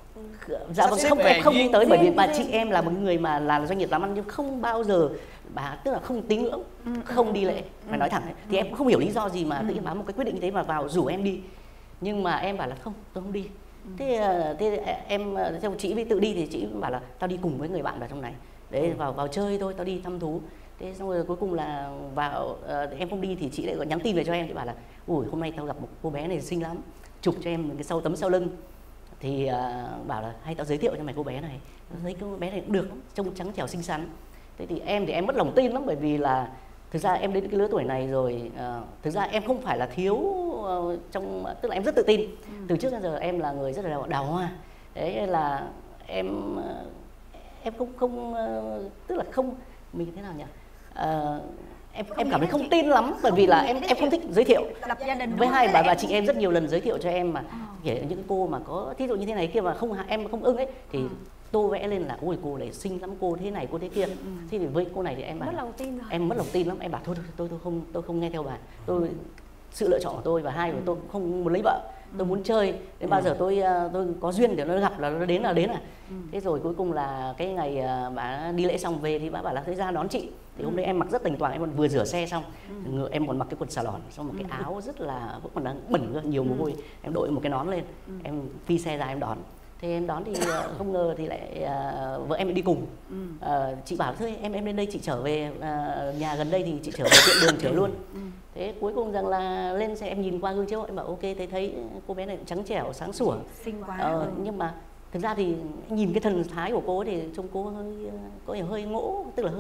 Dạ vâng, không, em không nghĩ tới, bởi vì bà chị em là một người mà là doanh nghiệp làm ăn nhưng không bao giờ bà, tức là không tín ngưỡng, không đi lễ, phải nói thẳng ấy. Thì em cũng không hiểu lý do gì mà tự nhiên bà một cái quyết định như thế mà vào rủ em đi, nhưng mà em bảo là không, tôi không đi. Thế, thế em theo chị với tự đi thì chị bảo là tao đi cùng với người bạn vào trong này, đấy vào vào chơi thôi, tao đi thăm thú. Thế xong rồi cuối cùng là vào em không đi thì chị lại gọi nhắn tin về cho em, thì bảo là ui hôm nay tao gặp một cô bé này xinh lắm, chụp cho em cái sau tấm sau lưng. Thì uh, bảo là hay tao giới thiệu cho mày cô bé này, thấy cô bé này cũng được lắm, trông trắng trẻo xinh xắn. Thế thì em thì em mất lòng tin lắm, bởi vì là thực ra em đến cái lứa tuổi này rồi, uh, thực ra em không phải là thiếu uh, trong, tức là em rất tự tin. Ừ. Từ trước đến giờ em là người rất là đào, đào hoa, đấy là em uh, em không không uh, tức là không, mình thế nào nhỉ? Uh, em không em cảm thấy không tin lắm, bởi vì là em em không thích giới thiệu. Lập gia đình với hai bà bà chị em rất nhiều lần giới thiệu cho em mà kể những cô mà có thí dụ như thế này kia mà không em không ưng ấy thì ừ. tô vẽ lên là ôi cô này xinh lắm, cô thế này cô thế kia. Ừ. Thế thì với cô này thì em bảo mất lòng tin rồi. Em mất lòng tin lắm, em bảo thôi thôi tôi tôi không tôi không nghe theo bà, tôi sự lựa chọn của tôi và hai của tôi cũng không muốn lấy vợ, tôi muốn chơi đến bao giờ tôi tôi có duyên để nó gặp là nó đến là đến à. Ừ. Thế rồi cuối cùng là cái ngày bà đi lễ xong về thì bà bảo là thấy ra đón chị, thì hôm đấy em mặc rất tỉnh toàn, em còn vừa rửa xe xong, ừ. em còn mặc cái quần xà lòn, xong một cái áo rất là vẫn còn đang bẩn nhiều mồ hôi, em đội một cái nón lên, ừ. em phi xe ra em đón. Thế em đón thì không ngờ thì lại uh, vợ em đi cùng. Ừ. Uh, chị bảo thôi em em lên đây chị trở về uh, nhà gần đây thì chị trở về tiện đường trở luôn. Ừ. Thế cuối cùng rằng là lên xe em nhìn qua gương chiếu em bảo ok, thấy thấy cô bé này trắng trẻo sáng sủa, xinh quá. Uh, ừ. Nhưng mà thực ra thì nhìn cái thần thái của cô thì trông cô hơi có hơi ngỗ, tức là hơi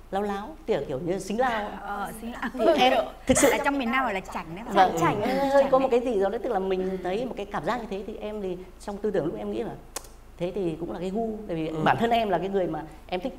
láo láo kiểu kiểu như xính lao. Ờ, xính lao. Thì em thực sự là trong miền Nam gọi là chảnh đấy. Vâng, chảnh hơi có một cái gì đó đấy, tức là mình thấy một cái cảm giác như thế thì em thì trong tư tưởng lúc em nghĩ là thế thì cũng là cái gu, tại vì ừ. bản thân em là cái người mà em thích,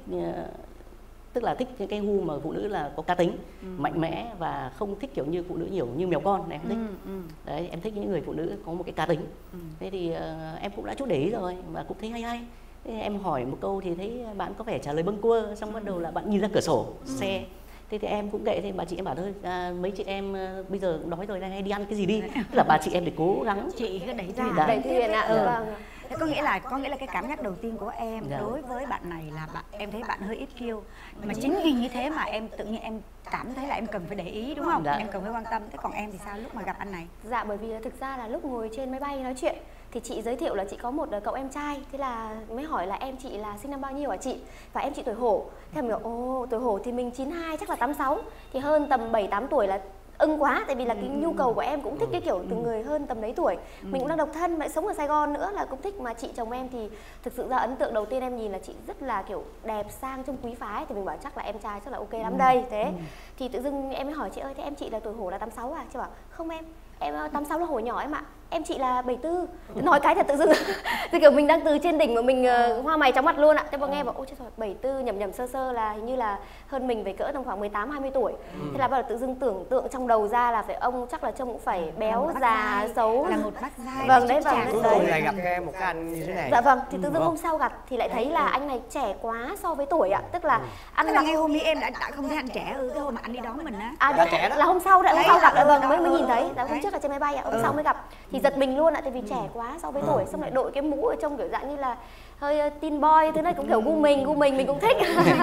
tức là thích những cái gu mà phụ nữ là có cá tính, ừ. mạnh mẽ và không thích kiểu như phụ nữ nhiều như mèo con này em thích. Ừ, ừ. Đấy, em thích những người phụ nữ có một cái cá tính. Ừ. Thế thì uh, em cũng đã chút để ý rồi và cũng thấy hay hay. Thế em hỏi một câu thì thấy bạn có vẻ trả lời bâng quơ, xong bắt đầu là bạn nhìn ra cửa sổ ừ. xe. Thế thì em cũng kệ, thì bà chị em bảo thôi à, mấy chị em uh, bây giờ cũng đói rồi, hay đi ăn cái gì đi. Tức là bà chị em để cố gắng chị cứ đẩy ra đẩy thuyền ạ. Ừ. Vâng. Thế có nghĩa là có nghĩa là cái cảm giác đầu tiên của em dạ. đối với bạn này là bạn em thấy bạn hơi ít kiêu, mà chính vì như thế mà em tự nhiên em cảm thấy là em cần phải để ý, đúng không? Dạ. Em cần phải quan tâm. Thế còn em thì sao lúc mà gặp anh này? Dạ, bởi vì thực ra là lúc ngồi trên máy bay nói chuyện thì chị giới thiệu là chị có một cậu em trai, thế là mới hỏi là em chị là sinh năm bao nhiêu hả chị, và em chị tuổi Hổ. Thế mình bảo ồ tuổi Hổ thì mình chín hai, chắc là tám sáu, thì hơn tầm bảy tám tuổi là ưng quá, tại vì là cái nhu cầu của em cũng thích cái kiểu từ người hơn tầm đấy tuổi. Mình cũng đang độc thân, lại sống ở Sài Gòn nữa là cũng thích. Mà chị chồng em thì thực sự ra ấn tượng đầu tiên em nhìn là chị rất là kiểu đẹp, sang, trông quý phái, thì mình bảo chắc là em trai chắc là ok lắm đây. Thế thì tự dưng em mới hỏi chị ơi, thế em chị là tuổi Hổ là tám sáu à? Chị bảo không em, em tám sáu là Hổ nhỏ em ạ. Em chị là bảy tư. Nói cái thật tự dưng thì kiểu mình đang từ trên đỉnh mà mình uh, hoa mày chóng mặt luôn ạ. Thế mà nghe bảo ôi trời ơi, bảy tư nhầm nhầm sơ sơ là hình như là hơn mình về cỡ tầm khoảng mười tám hai mươi tuổi. Ừ. Thế là bắt đầu tự dưng tưởng tượng trong đầu ra là phải ông chắc là trông cũng phải béo, già, dai, xấu. Là một bác dai. Vâng đấy, vâng cuối cùng lại gặp cái một cái anh như thế này. Dạ vâng, thì tự dưng hôm sau gặp thì lại thấy là anh này trẻ quá so với tuổi ạ. Tức là anh là ngay hôm ấy em đã đã không thấy anh trẻ ừ cái hôm mà anh đi đón mình á. À đã trẻ đó. Là hôm sau đấy, hôm sau gặp vâng mới mới nhìn thấy. Là hôm trước là trên máy bay ạ, hôm sau mới gặp. Thì giật mình luôn ạ, tại vì trẻ quá so với tuổi, xong lại đội cái mũ ở trong kiểu dạng như là hơi teen boy, thứ này cũng kiểu gu mình, gu mình mình cũng thích.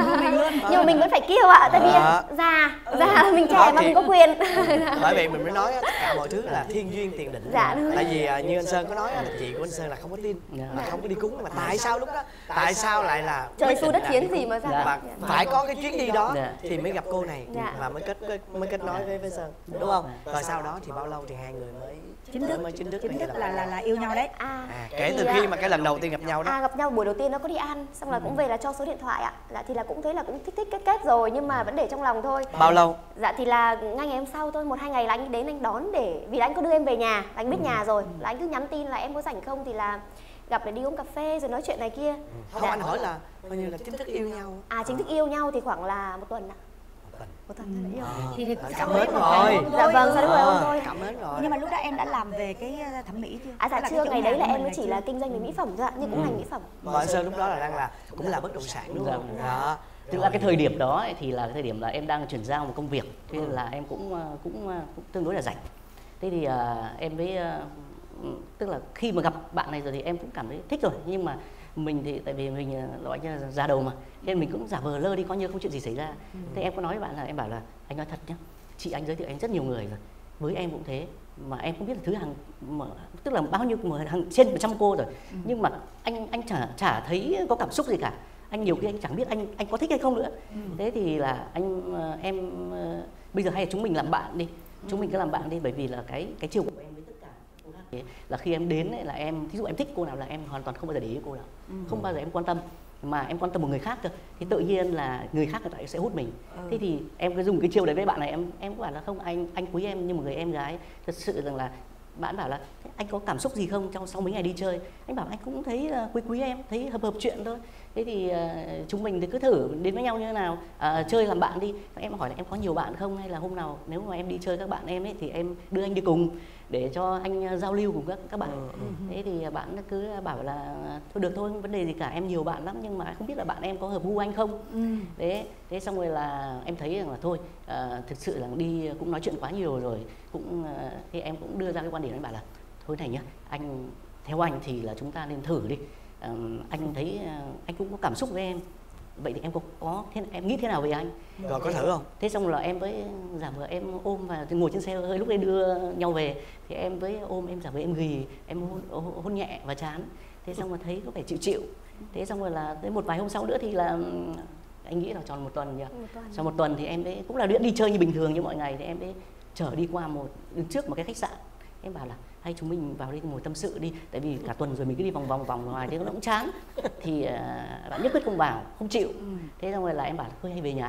Nhưng mà mình vẫn phải kiêu ạ, tại vì già, già mình trẻ mà mình có quyền. Bởi vì mình mới nói tất cả mọi thứ là thiên duyên tiền định. Dạ. Tại vì như anh Sơn có nói là chị của anh Sơn là không có tin, là không có đi cúng, mà tại sao lúc đó, tại sao lại là trời xu đất khiến gì mà ra mà phải có cái chuyến đi đó thì mới gặp cô này và mới kết mới kết nối với với Sơn, đúng không? Rồi sau đó thì bao lâu thì hai người mới chính thức mới chính thức, chính thức là là là yêu nhau đấy. À, à kể từ khi mà cái lần đầu tiên gặp nhau đó. À gặp nhau buổi đầu tiên nó có đi ăn, xong là cũng về là cho số điện thoại ạ. Là thì là cũng thấy là cũng thích thích kết kết rồi, nhưng mà vẫn để trong lòng thôi. Bao lâu? Dạ thì là ngay ngày hôm sau thôi, một hai ngày là anh đến anh đón, để vì là anh có đưa em về nhà, anh biết nhà rồi, là anh cứ nhắn tin là em có rảnh không thì là gặp để đi uống cà phê rồi nói chuyện này kia. Không, dạ. Anh hỏi là coi như là chính thức yêu nhau. À chính thức yêu nhau thì khoảng là một tuần ạ. Một tuần thôi yêu. Thì thì cảm ơn rồi. Dạ vâng, sao đúng rồi thôi. Cảm ơn rồi. Nhưng mà lúc đó em đã làm về cái thẩm mỹ chưa? À dạ chưa, ngày đấy là em mới chỉ là kinh doanh về mỹ phẩm thôi ạ, nhưng cũng ngành mỹ phẩm. Còn anh Sơn lúc đó là đang là cũng là bất động sản đúng không? Đó. Tức là cái thời điểm đó ấy, thì là cái thời điểm là em đang chuyển giao một công việc, thế nên là em cũng cũng, cũng tương đối là rảnh. Thế thì uh, em với uh, tức là khi mà gặp bạn này rồi thì em cũng cảm thấy thích rồi, nhưng mà mình thì tại vì mình loại như là già đầu mà, nên mình cũng giả vờ lơ đi, coi như không chuyện gì xảy ra. Ừ. Thế em có nói với bạn là em bảo là anh nói thật nhá, chị anh giới thiệu anh rất nhiều người rồi, với em cũng thế, mà em không biết là thứ hàng mà, tức là bao nhiêu hàng trên một trăm cô rồi, ừ. nhưng mà anh anh chả chả thấy có cảm xúc gì cả. Anh nhiều khi anh chẳng biết anh anh có thích hay không nữa. Ừ. Thế thì là anh em bây giờ hay là chúng mình làm bạn đi, chúng mình cứ làm bạn đi, bởi vì là cái cái chiều của em với tất cả cô khác là khi em đến ấy, là em thí dụ em thích cô nào là em hoàn toàn không bao giờ để ý cô nào, ừ. không bao giờ em quan tâm, mà em quan tâm một người khác cơ, thì tự nhiên là người khác người ta sẽ hút mình. Ừ. Thế thì em cứ dùng cái chiêu đấy với bạn này, em em cũng bảo là không, anh anh quý em như một người em gái thật sự rằng là. Bạn bảo là anh có cảm xúc gì không trong sau mấy ngày đi chơi? Anh bảo anh cũng thấy uh, quý quý em, thấy hợp hợp chuyện thôi. Thế thì uh, chúng mình thì cứ thử đến với nhau như thế nào, uh, chơi làm bạn đi. Em hỏi là em có nhiều bạn không, hay là hôm nào nếu mà em đi chơi các bạn em ấy thì em đưa anh đi cùng để cho anh uh, giao lưu cùng các các bạn. Ừ, ừ. Thế thì bạn cứ bảo là thôi được thôi, không vấn đề gì cả, em nhiều bạn lắm nhưng mà không biết là bạn em có hợp gu anh không. Ừ. Thế thế xong rồi là em thấy rằng là thôi uh, thực sự là đi cũng nói chuyện quá nhiều rồi, cũng uh, thì em cũng đưa ra cái quan điểm, anh bảo là thôi này nhá, anh theo anh thì là chúng ta nên thử đi. À, anh thấy anh cũng có cảm xúc với em, vậy thì em có có thế, em nghĩ thế nào về anh? Rồi có thử không? Thế xong là em với giả vờ em ôm và ngồi trên xe hơi, lúc đấy đưa nhau về thì em với ôm, em giả vờ em ghì, em hôn, hôn nhẹ và chán. Thế xong mà thấy có vẻ chịu chịu. Thế xong rồi là tới một vài hôm sau nữa thì là anh nghĩ là tròn một tuần nhỉ. Sau một tuần thì em đấy cũng là đi chơi như bình thường như mọi ngày, thì em đấy chở đi qua một đứng trước một cái khách sạn. Em bảo là hay chúng mình vào đây ngồi tâm sự đi, tại vì cả tuần rồi mình cứ đi vòng vòng vòng ngoài thế nó cũng chán. Thì uh, bạn nhất quyết không vào, không chịu. Thế xong rồi là em bảo là thôi hay về nhà anh.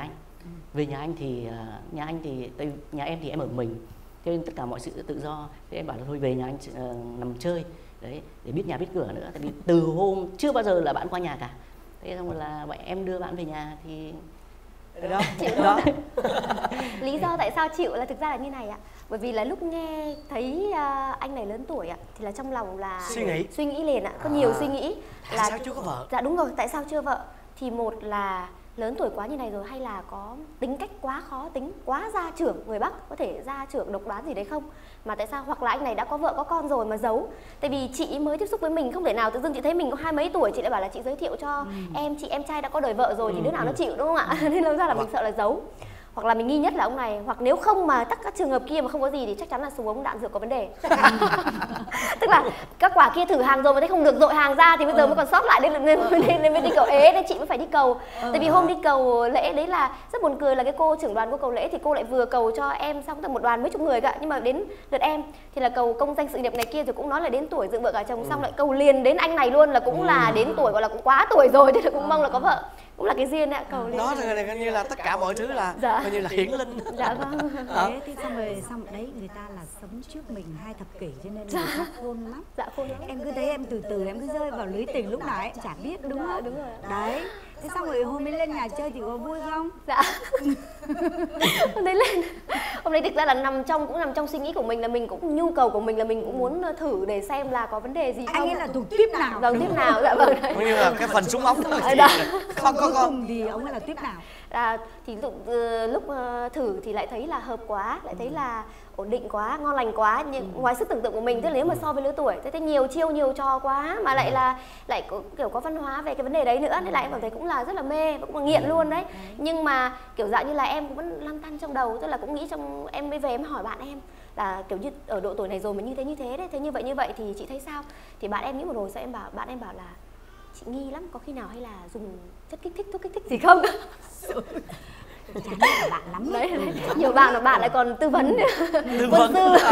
Về nhà anh thì uh, nhà anh thì tại nhà em thì em ở mình, cho nên tất cả mọi sự tự do. Thế em bảo là thôi về nhà anh uh, nằm chơi đấy, để biết nhà biết cửa nữa. Tại vì từ hôm chưa bao giờ là bạn qua nhà cả. Thế xong rồi là bạn em đưa bạn về nhà thì đó, chịu đó. Lý do tại sao chịu là thực ra là như này ạ. Bởi vì là lúc nghe thấy uh, anh này lớn tuổi ạ, thì là trong lòng là suy nghĩ suy nghĩ liền ạ, có nhiều à. suy nghĩ Tại là sao chưa có vợ? Dạ đúng rồi, tại sao chưa vợ? Thì một là lớn tuổi quá như này rồi, hay là có tính cách quá khó tính, quá gia trưởng, người Bắc có thể gia trưởng độc đoán gì đấy không? Mà tại sao, hoặc là anh này đã có vợ có con rồi mà giấu. Tại vì chị mới tiếp xúc với mình, không thể nào tự dưng chị thấy mình có hai mấy tuổi chị lại bảo là chị giới thiệu cho ừ. em, chị em trai đã có đời vợ rồi, ừ. thì đứa nào ừ. nó chịu, đúng không ạ? Nên làm ra là mình sợ là giấu. Hoặc là mình nghi nhất là ông này, hoặc nếu không mà tất các trường hợp kia mà không có gì thì chắc chắn là súng ống đạn dược có vấn đề. Tức là các quả kia thử hàng rồi mà thấy không được, dội hàng ra thì bây giờ mới còn sót lại, nên nên, nên, nên mới đi cầu ế, nên chị mới phải đi cầu. Tại vì hôm đi cầu lễ đấy là rất buồn cười, là cái cô trưởng đoàn cô cầu lễ thì cô lại vừa cầu cho em xong từ một đoàn mấy chục người cả, nhưng mà đến lượt em thì là cầu công danh sự nghiệp này kia rồi cũng nói là đến tuổi dựng vợ gả chồng, xong lại cầu liền đến anh này luôn, là cũng là đến tuổi gọi là cũng quá tuổi rồi, thì là cũng mong là có vợ, cũng là cái duyên ạ, cầu liền. Đó thì coi như là tất cả mọi thứ là dạ. coi như là hiển linh. Dạ vâng. Thế thì xong rồi xong đấy người ta là sống trước mình hai thập kỷ cho nên người ta khôn lắm. Dạ khôn lắm. Em cứ thấy em từ từ em cứ rơi vào lưới tình lúc nào em chả biết, đúng dạ, không? Đúng rồi. Đấy. Thế xong rồi hôm ấy lên nhà chơi thì có vui không? Dạ. Hôm đấy lên, hôm đấy thực ra là nằm trong cũng nằm trong suy nghĩ của mình, là mình cũng nhu cầu của mình là mình cũng muốn thử để xem là có vấn đề gì không. Anh ấy là thuộc tiếp nào? Vâng, tiếp nào, dạ vâng. Cũng như là cái phần súng ống đó. Đó. Không có cùng thì ông ấy là tiếp nào? À, thì lúc, uh, lúc uh, thử thì lại thấy là hợp quá, lại thấy là ổn định quá, ngon lành quá, nhưng ừ. ngoài sức tưởng tượng của mình. Tức là nếu mà so với lứa tuổi thế thấy nhiều chiêu nhiều trò quá, mà lại là lại có, kiểu có văn hóa về cái vấn đề đấy nữa, nên là em cảm thấy cũng là rất là mê và cũng là nghiện luôn đấy. Nhưng mà kiểu dạng như là em cũng vẫn lăn tăn trong đầu, tức là cũng nghĩ trong em mới về em hỏi bạn em là kiểu như ở độ tuổi này rồi mà như thế như thế đấy, thế như vậy như vậy thì chị thấy sao? Thì bạn em nghĩ một hồi sau em bảo bạn em bảo là chị nghi lắm, có khi nào hay là dùng chất kích thích, thuốc kích thích gì không? Chán là bạn lắm đấy, đấy. Nhiều bạn là bạn lại còn tư vấn tư vấn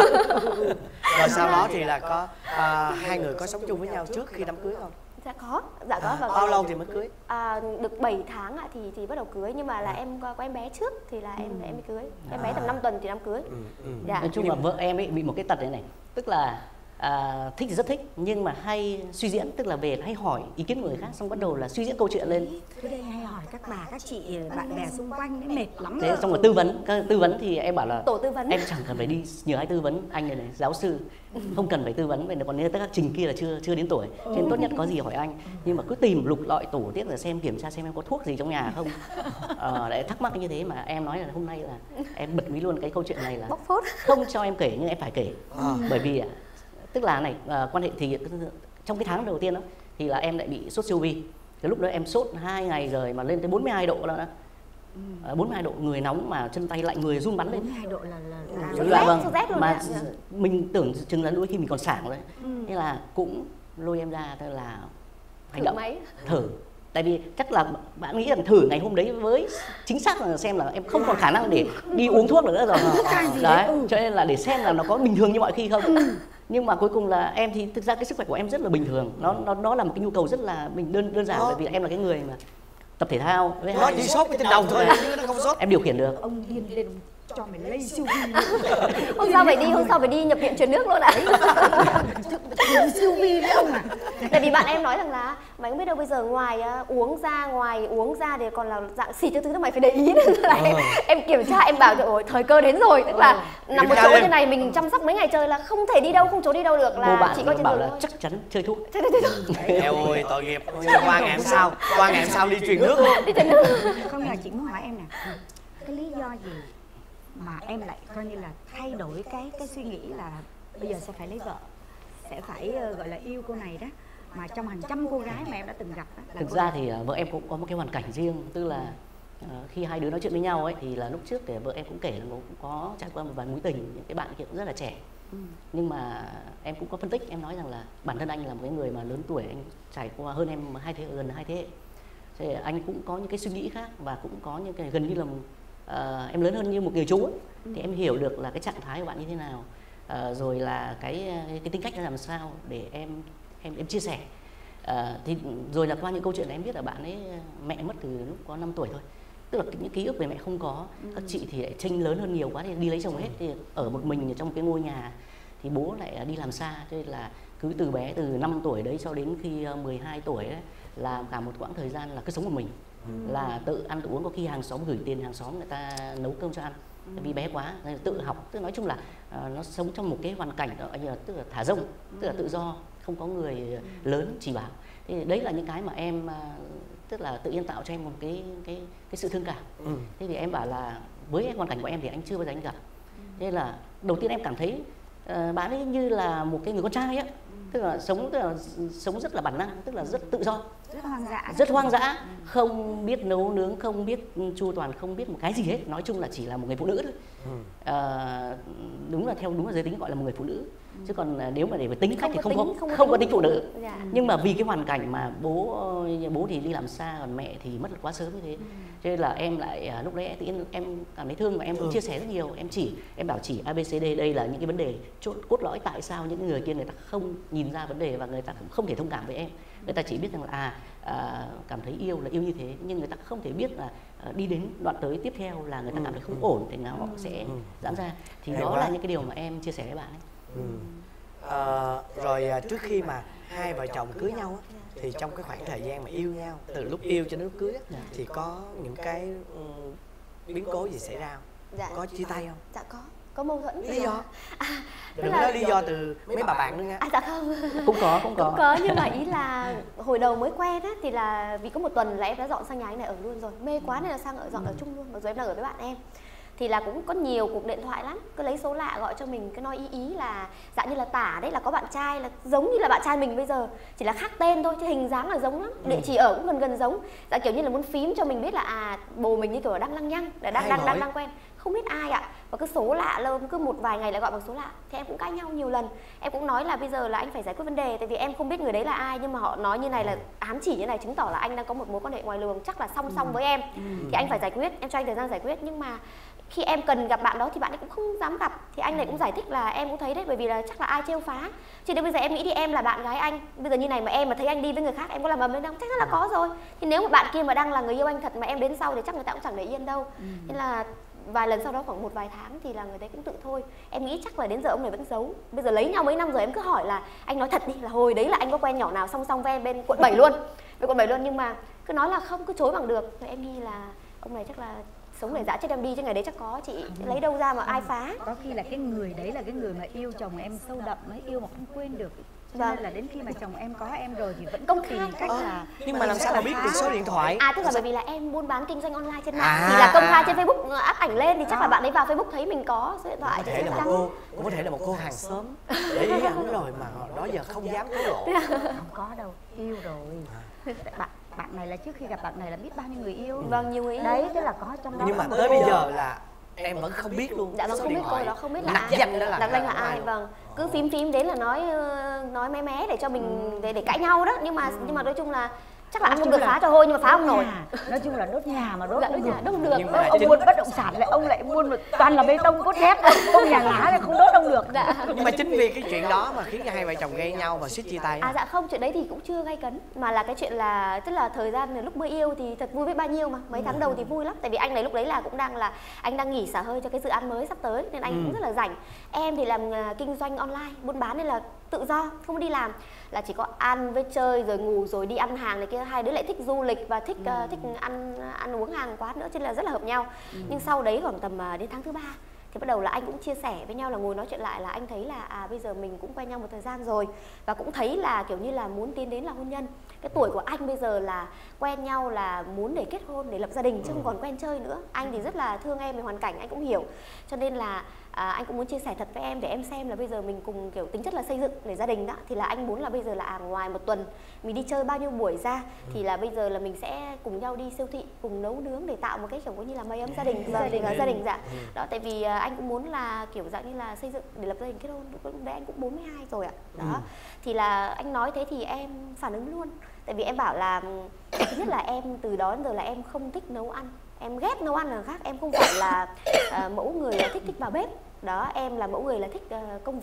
rồi sau đó thì là có à, hai người có sống chung với nhau trước khi đám cưới không? Dạ có, dạ có. À, và bao lâu thì mới cưới? À, được bảy tháng ạ, thì thì bắt đầu cưới, nhưng mà là à. em có em bé trước thì là em ừ. em mới cưới. Em à. bé tầm năm tuần thì đám cưới. Ừ, ừ. Dạ. Nói chung là vợ em ấy bị một cái tật này này, tức là à, thích thì rất thích nhưng mà hay suy diễn, tức là về hay hỏi ý kiến của người khác xong bắt đầu là suy diễn câu chuyện lên. Cứ đây hay hỏi các bà các chị bạn bè xung quanh đấy, mệt lắm. Thế xong rồi tư vấn, tư vấn thì em bảo là tổ tư vấn. Em chẳng cần phải đi nhờ ai tư vấn, anh này này giáo sư không cần phải tư vấn, về còn nếu tất các trình kia là chưa chưa đến tuổi, cho nên tốt nhất có gì hỏi anh. Nhưng mà cứ tìm lục lọi tủ tiếp là xem kiểm tra xem em có thuốc gì trong nhà không. Ờ, để thắc mắc như thế mà em nói là hôm nay là em bật mí luôn cái câu chuyện này là bóc phốt. Không cho em kể nhưng em phải kể. À. Bởi vì tức là này à, quan hệ thì trong cái tháng đầu tiên đó thì là em lại bị sốt siêu vi. Cái lúc đó em sốt hai ngày rồi mà lên tới bốn mươi hai độ đó. Ừ. bốn mươi hai độ, người nóng mà chân tay lạnh, người run bắn lên. bốn mươi hai độ là là, là, là vâng. Mà mình tưởng chừng là đôi khi mình còn sảng rồi. Ừ. Thế là cũng lôi em ra tức là hành động máy. Thử. Tại vì chắc là bạn nghĩ rằng thử ngày hôm đấy với chính xác là xem là em không còn khả năng để đi uống thuốc nữa rồi. Đấy, ừ. Cho nên là để xem là nó có bình thường như mọi khi không. Ừ. Nhưng mà cuối cùng là em thì thực ra cái sức khỏe của em rất là bình thường, nó nó nó là một cái nhu cầu rất là mình đơn đơn giản, bởi vì em là cái người mà tập thể thao với nó chỉ sốt cái trên đầu thôi, nó không sốt. Em điều khiển được. Ông điên lên cho mày lây siêu vi. Hôm sau phải đi, hôm sau phải đi nhập viện truyền nước luôn ạ. Siêu vi với ông à? Tại vì bạn em nói rằng là mày không biết đâu, bây giờ ngoài uh, uống ra ngoài uống ra thì còn là dạng xịt cái thứ đó, mày phải để ý nữa. Là em, em kiểm tra em bảo rồi thời cơ đến rồi, tức là ừ. nằm một chỗ như này mình chăm sóc mấy ngày trời là không thể đi đâu, không chỗ đi đâu được, là bạn chỉ có trên bảo giường là thôi. Chắc chắn chơi thuốc. Eo ơi tội nghiệp, qua ngày hôm sau, qua ngày hôm sau đi truyền nước luôn. Đi truyền nước. Không là chị muốn hỏi em nè, cái lý do gì mà em lại coi như là thay đổi cái cái suy nghĩ là bây giờ sẽ phải lấy vợ, sẽ phải uh, gọi là yêu cô này đó, mà trong hàng trăm cô gái mà em đã từng gặp đó, thực ra thì uh, vợ em cũng có một cái hoàn cảnh riêng, tức là uh, khi hai đứa nói chuyện với nhau ấy thì là lúc trước thì vợ em cũng kể là cũng có trải qua một vài mối tình, những cái bạn kia cũng rất là trẻ. Ừ. Nhưng mà em cũng có phân tích, em nói rằng là bản thân anh là một cái người mà lớn tuổi, anh trải qua hơn em hai thế gần hai thế hệ, thì anh cũng có những cái suy nghĩ khác và cũng có những cái gần như là uh, em lớn hơn như một người chú ấy. Ừ. Thì em hiểu được là cái trạng thái của bạn như thế nào, uh, rồi là cái cái tính cách nó làm sao để em em em chia sẻ. Uh, thì rồi là qua những câu chuyện này em biết là bạn ấy mẹ mất từ lúc có năm tuổi thôi, tức là những ký ức về mẹ không có. Ừ. Các chị thì lại chênh lớn hơn nhiều quá thì đi lấy chồng hết, thì ở một mình trong cái ngôi nhà, thì bố lại đi làm xa, cho nên là cứ từ bé từ năm tuổi đấy cho đến khi mười hai tuổi ấy, là cả một quãng thời gian là cứ sống một mình. Ừ. Là tự ăn tự uống, có khi hàng xóm gửi tiền hàng xóm người ta nấu cơm cho ăn. Ừ. Vì bé quá nên tự học, tức nói chung là uh, nó sống trong một cái hoàn cảnh đó, như là tức là thả rông, ừ. tức là tự do, không có người ừ. lớn chỉ bảo. Thì đấy là những cái mà em uh, tức là tự nhiên tạo cho em một cái cái cái sự thương cảm. Ừ. Thế thì em bảo là với hoàn cảnh của em thì anh chưa bao giờ anh gặp. Ừ. Thế là đầu tiên em cảm thấy uh, bạn ấy như là một cái người con trai á, ừ. tức là sống tức là sống rất là bản năng, tức là rất tự do, rất hoang dã, rất hoang dã, ừ. không biết nấu nướng, không biết chu toàn, không biết một cái gì hết, nói chung là chỉ là một người phụ nữ thôi. Ừ. À, đúng là theo đúng là giới tính gọi là một người phụ nữ. Ừ. Chứ còn nếu mà để về tính cách thì không có không, có, không có tính phụ nữ. Dạ. Nhưng mà vì cái hoàn cảnh mà bố bố thì đi làm xa, còn mẹ thì mất quá sớm như thế. Ừ. Cho nên là em lại lúc đấy tự nhiên em cảm thấy thương và em cũng ừ. chia sẻ rất nhiều. Em chỉ em bảo chỉ a bê xê đê, đây là những cái vấn đề chốt cốt lõi tại sao những người kia người ta không nhìn ra vấn đề và người ta không thể thông cảm với em. Người ta chỉ biết rằng là à, à cảm thấy yêu là yêu như thế, nhưng người ta không thể biết là à, đi đến đoạn tới tiếp theo là người ta cảm thấy không ổn thì nào họ sẽ giãn ra. Thì hay đó quá. Là những cái điều mà em chia sẻ với bạn ấy. Ừ. À, rồi trước khi mà hai vợ chồng cưới nhau á, thì trong cái khoảng thời gian mà yêu nhau, từ lúc yêu cho đến lúc cưới á, thì có những cái um, biến cố gì xảy ra không? Dạ. Có chia tay không? Dạ có. Có mâu thuẫn. Lý do? À, đừng là... nói lý do từ mấy bà bạn nữa nha. À dạ không. Cũng có, cũng có. Cũng có, nhưng mà ý là hồi đầu mới quen á, thì là vì có một tuần là em đã dọn sang nhà anh này ở luôn rồi. Mê quá nên là sang ở dọn ở chung luôn, mặc dù em đang ở với bạn em. Thì là cũng có nhiều cuộc điện thoại lắm, cứ lấy số lạ gọi cho mình, cứ nói ý ý là dạng như là tả đấy là có bạn trai là giống như là bạn trai mình bây giờ, chỉ là khác tên thôi chứ hình dáng là giống lắm, địa chỉ ở cũng gần gần giống, dạng kiểu như là muốn phím cho mình biết là à bồ mình như kiểu là đang lăng nhăng, là đang đang đang đang quen, không biết ai ạ. Và cứ số lạ luôn, cứ một vài ngày lại gọi bằng số lạ. Thì em cũng cãi nhau nhiều lần. Em cũng nói là bây giờ là anh phải giải quyết vấn đề, tại vì em không biết người đấy là ai, nhưng mà họ nói như này là ám chỉ như này, chứng tỏ là anh đang có một mối quan hệ ngoài luồng, chắc là song song với em. Thì anh phải giải quyết, em cho anh thời gian giải quyết. Nhưng mà khi em cần gặp bạn đó thì bạn ấy cũng không dám gặp. Thì anh này cũng giải thích là em cũng thấy đấy, bởi vì là chắc là ai trêu phá. Chứ đến bây giờ em nghĩ đi, em là bạn gái anh, bây giờ như này mà em mà thấy anh đi với người khác, em có làm ầm lên không? Chắc chắn là có rồi. Thì nếu mà bạn kia mà đang là người yêu anh thật mà em đến sau thì chắc người ta cũng chẳng để yên đâu. Nên là vài lần sau đó khoảng một vài tháng thì là người đấy cũng tự thôi. Em nghĩ chắc là đến giờ ông này vẫn giấu. Bây giờ lấy nhau mấy năm rồi em cứ hỏi là anh nói thật đi, là hồi đấy là anh có quen nhỏ nào song song với em bên quận bảy luôn, bên quận bảy luôn, nhưng mà cứ nói là không, cứ chối bằng được. Rồi em nghĩ là ông này chắc là sống để dã chết em đi, chứ ngày đấy chắc có chị lấy đâu ra mà ai phá. Có khi là cái người đấy là cái người mà yêu chồng em sâu đậm ấy, yêu mà không quên được. Cho vâng. nên là đến khi mà chồng em có em rồi thì vẫn công khai cách ờ, là nhưng mà làm sao mà biết được số điện thoại? À tức là bởi vì là em buôn bán kinh doanh online trên mạng, à, thì là công khai à. trên Facebook up ảnh lên thì chắc à. là bạn ấy vào Facebook thấy mình có số điện thoại. Có thể là một cô, cũng có thể là một cô hàng xóm để ý ảnh rồi mà đó giờ không dám thổ lộ. Không có đâu, yêu rồi. Bạn bạn này là trước khi gặp bạn này là biết bao nhiêu người yêu. Vâng, nhiều người yêu. Đấy, tức là có trong đó. Nhưng mà tới bây giờ là em vẫn không biết luôn. Dạ vâng, không biết cô đó, không biết là nặc danh đó là nặc danh là ai. Vâng, cứ phím phím đến là nói nói mé mé để cho mình để để cãi nhau đó, nhưng mà ừ. nhưng mà nói chung là chắc là anh không được phá cho hôi, nhưng mà phá không nổi. Nói chung là đốt nhà mà đốt dạ, không được, đốt được. Nhưng ông chính... buôn bất động sản lại ông lại buôn toàn là bê tông cốt thép, ông nhà lá lại không đốt ông được. Dạ. Nhưng mà chính vì cái chuyện đó mà khiến cho hai vợ chồng gây nhau và suýt chia tay. À dạ không, chuyện đấy thì cũng chưa gay cấn, mà là cái chuyện là tức là thời gian lúc mới yêu thì thật vui biết bao nhiêu mà mấy tháng đầu thì vui lắm, tại vì anh này lúc đấy là cũng đang là anh đang nghỉ xả hơi cho cái dự án mới sắp tới nên anh ừ. cũng rất là rảnh. Em thì làm uh, kinh doanh online buôn bán nên là tự do, không đi làm, là chỉ có ăn với chơi rồi ngủ rồi đi ăn hàng này kia. Hai đứa lại thích du lịch và thích uh, thích ăn ăn uống hàng quán nữa, cho nên là rất là hợp nhau. Ừ. Nhưng sau đấy khoảng tầm uh, đến tháng thứ ba thì bắt đầu là anh cũng chia sẻ với nhau, là ngồi nói chuyện lại, là anh thấy là à bây giờ mình cũng quen nhau một thời gian rồi và cũng thấy là kiểu như là muốn tiến đến là hôn nhân. Cái tuổi của anh bây giờ là quen nhau là muốn để kết hôn, để lập gia đình, chứ không còn quen chơi nữa. Anh thì rất là thương em về hoàn cảnh, anh cũng hiểu, cho nên là à, anh cũng muốn chia sẻ thật với em để em xem là bây giờ mình cùng kiểu tính chất là xây dựng để gia đình đó, thì là anh muốn là bây giờ là à, ngoài một tuần mình đi chơi bao nhiêu buổi ra thì là bây giờ là mình sẽ cùng nhau đi siêu thị, cùng nấu nướng để tạo một cái kiểu như là mái ấm gia đình, gia đình gia đình dạ đó. Tại vì à, anh cũng muốn là kiểu dạng như là xây dựng để lập gia đình kết hôn. Lúc đấy anh cũng bốn mươi hai rồi ạ. Đó ừ. thì là anh nói thế thì em phản ứng luôn, tại vì em bảo là thứ nhất là em từ đó đến giờ là em không thích nấu ăn, em ghét nấu ăn là khác, em không phải là uh, mẫu người là thích thích vào bếp đó, em là mẫu người là thích uh, công việc,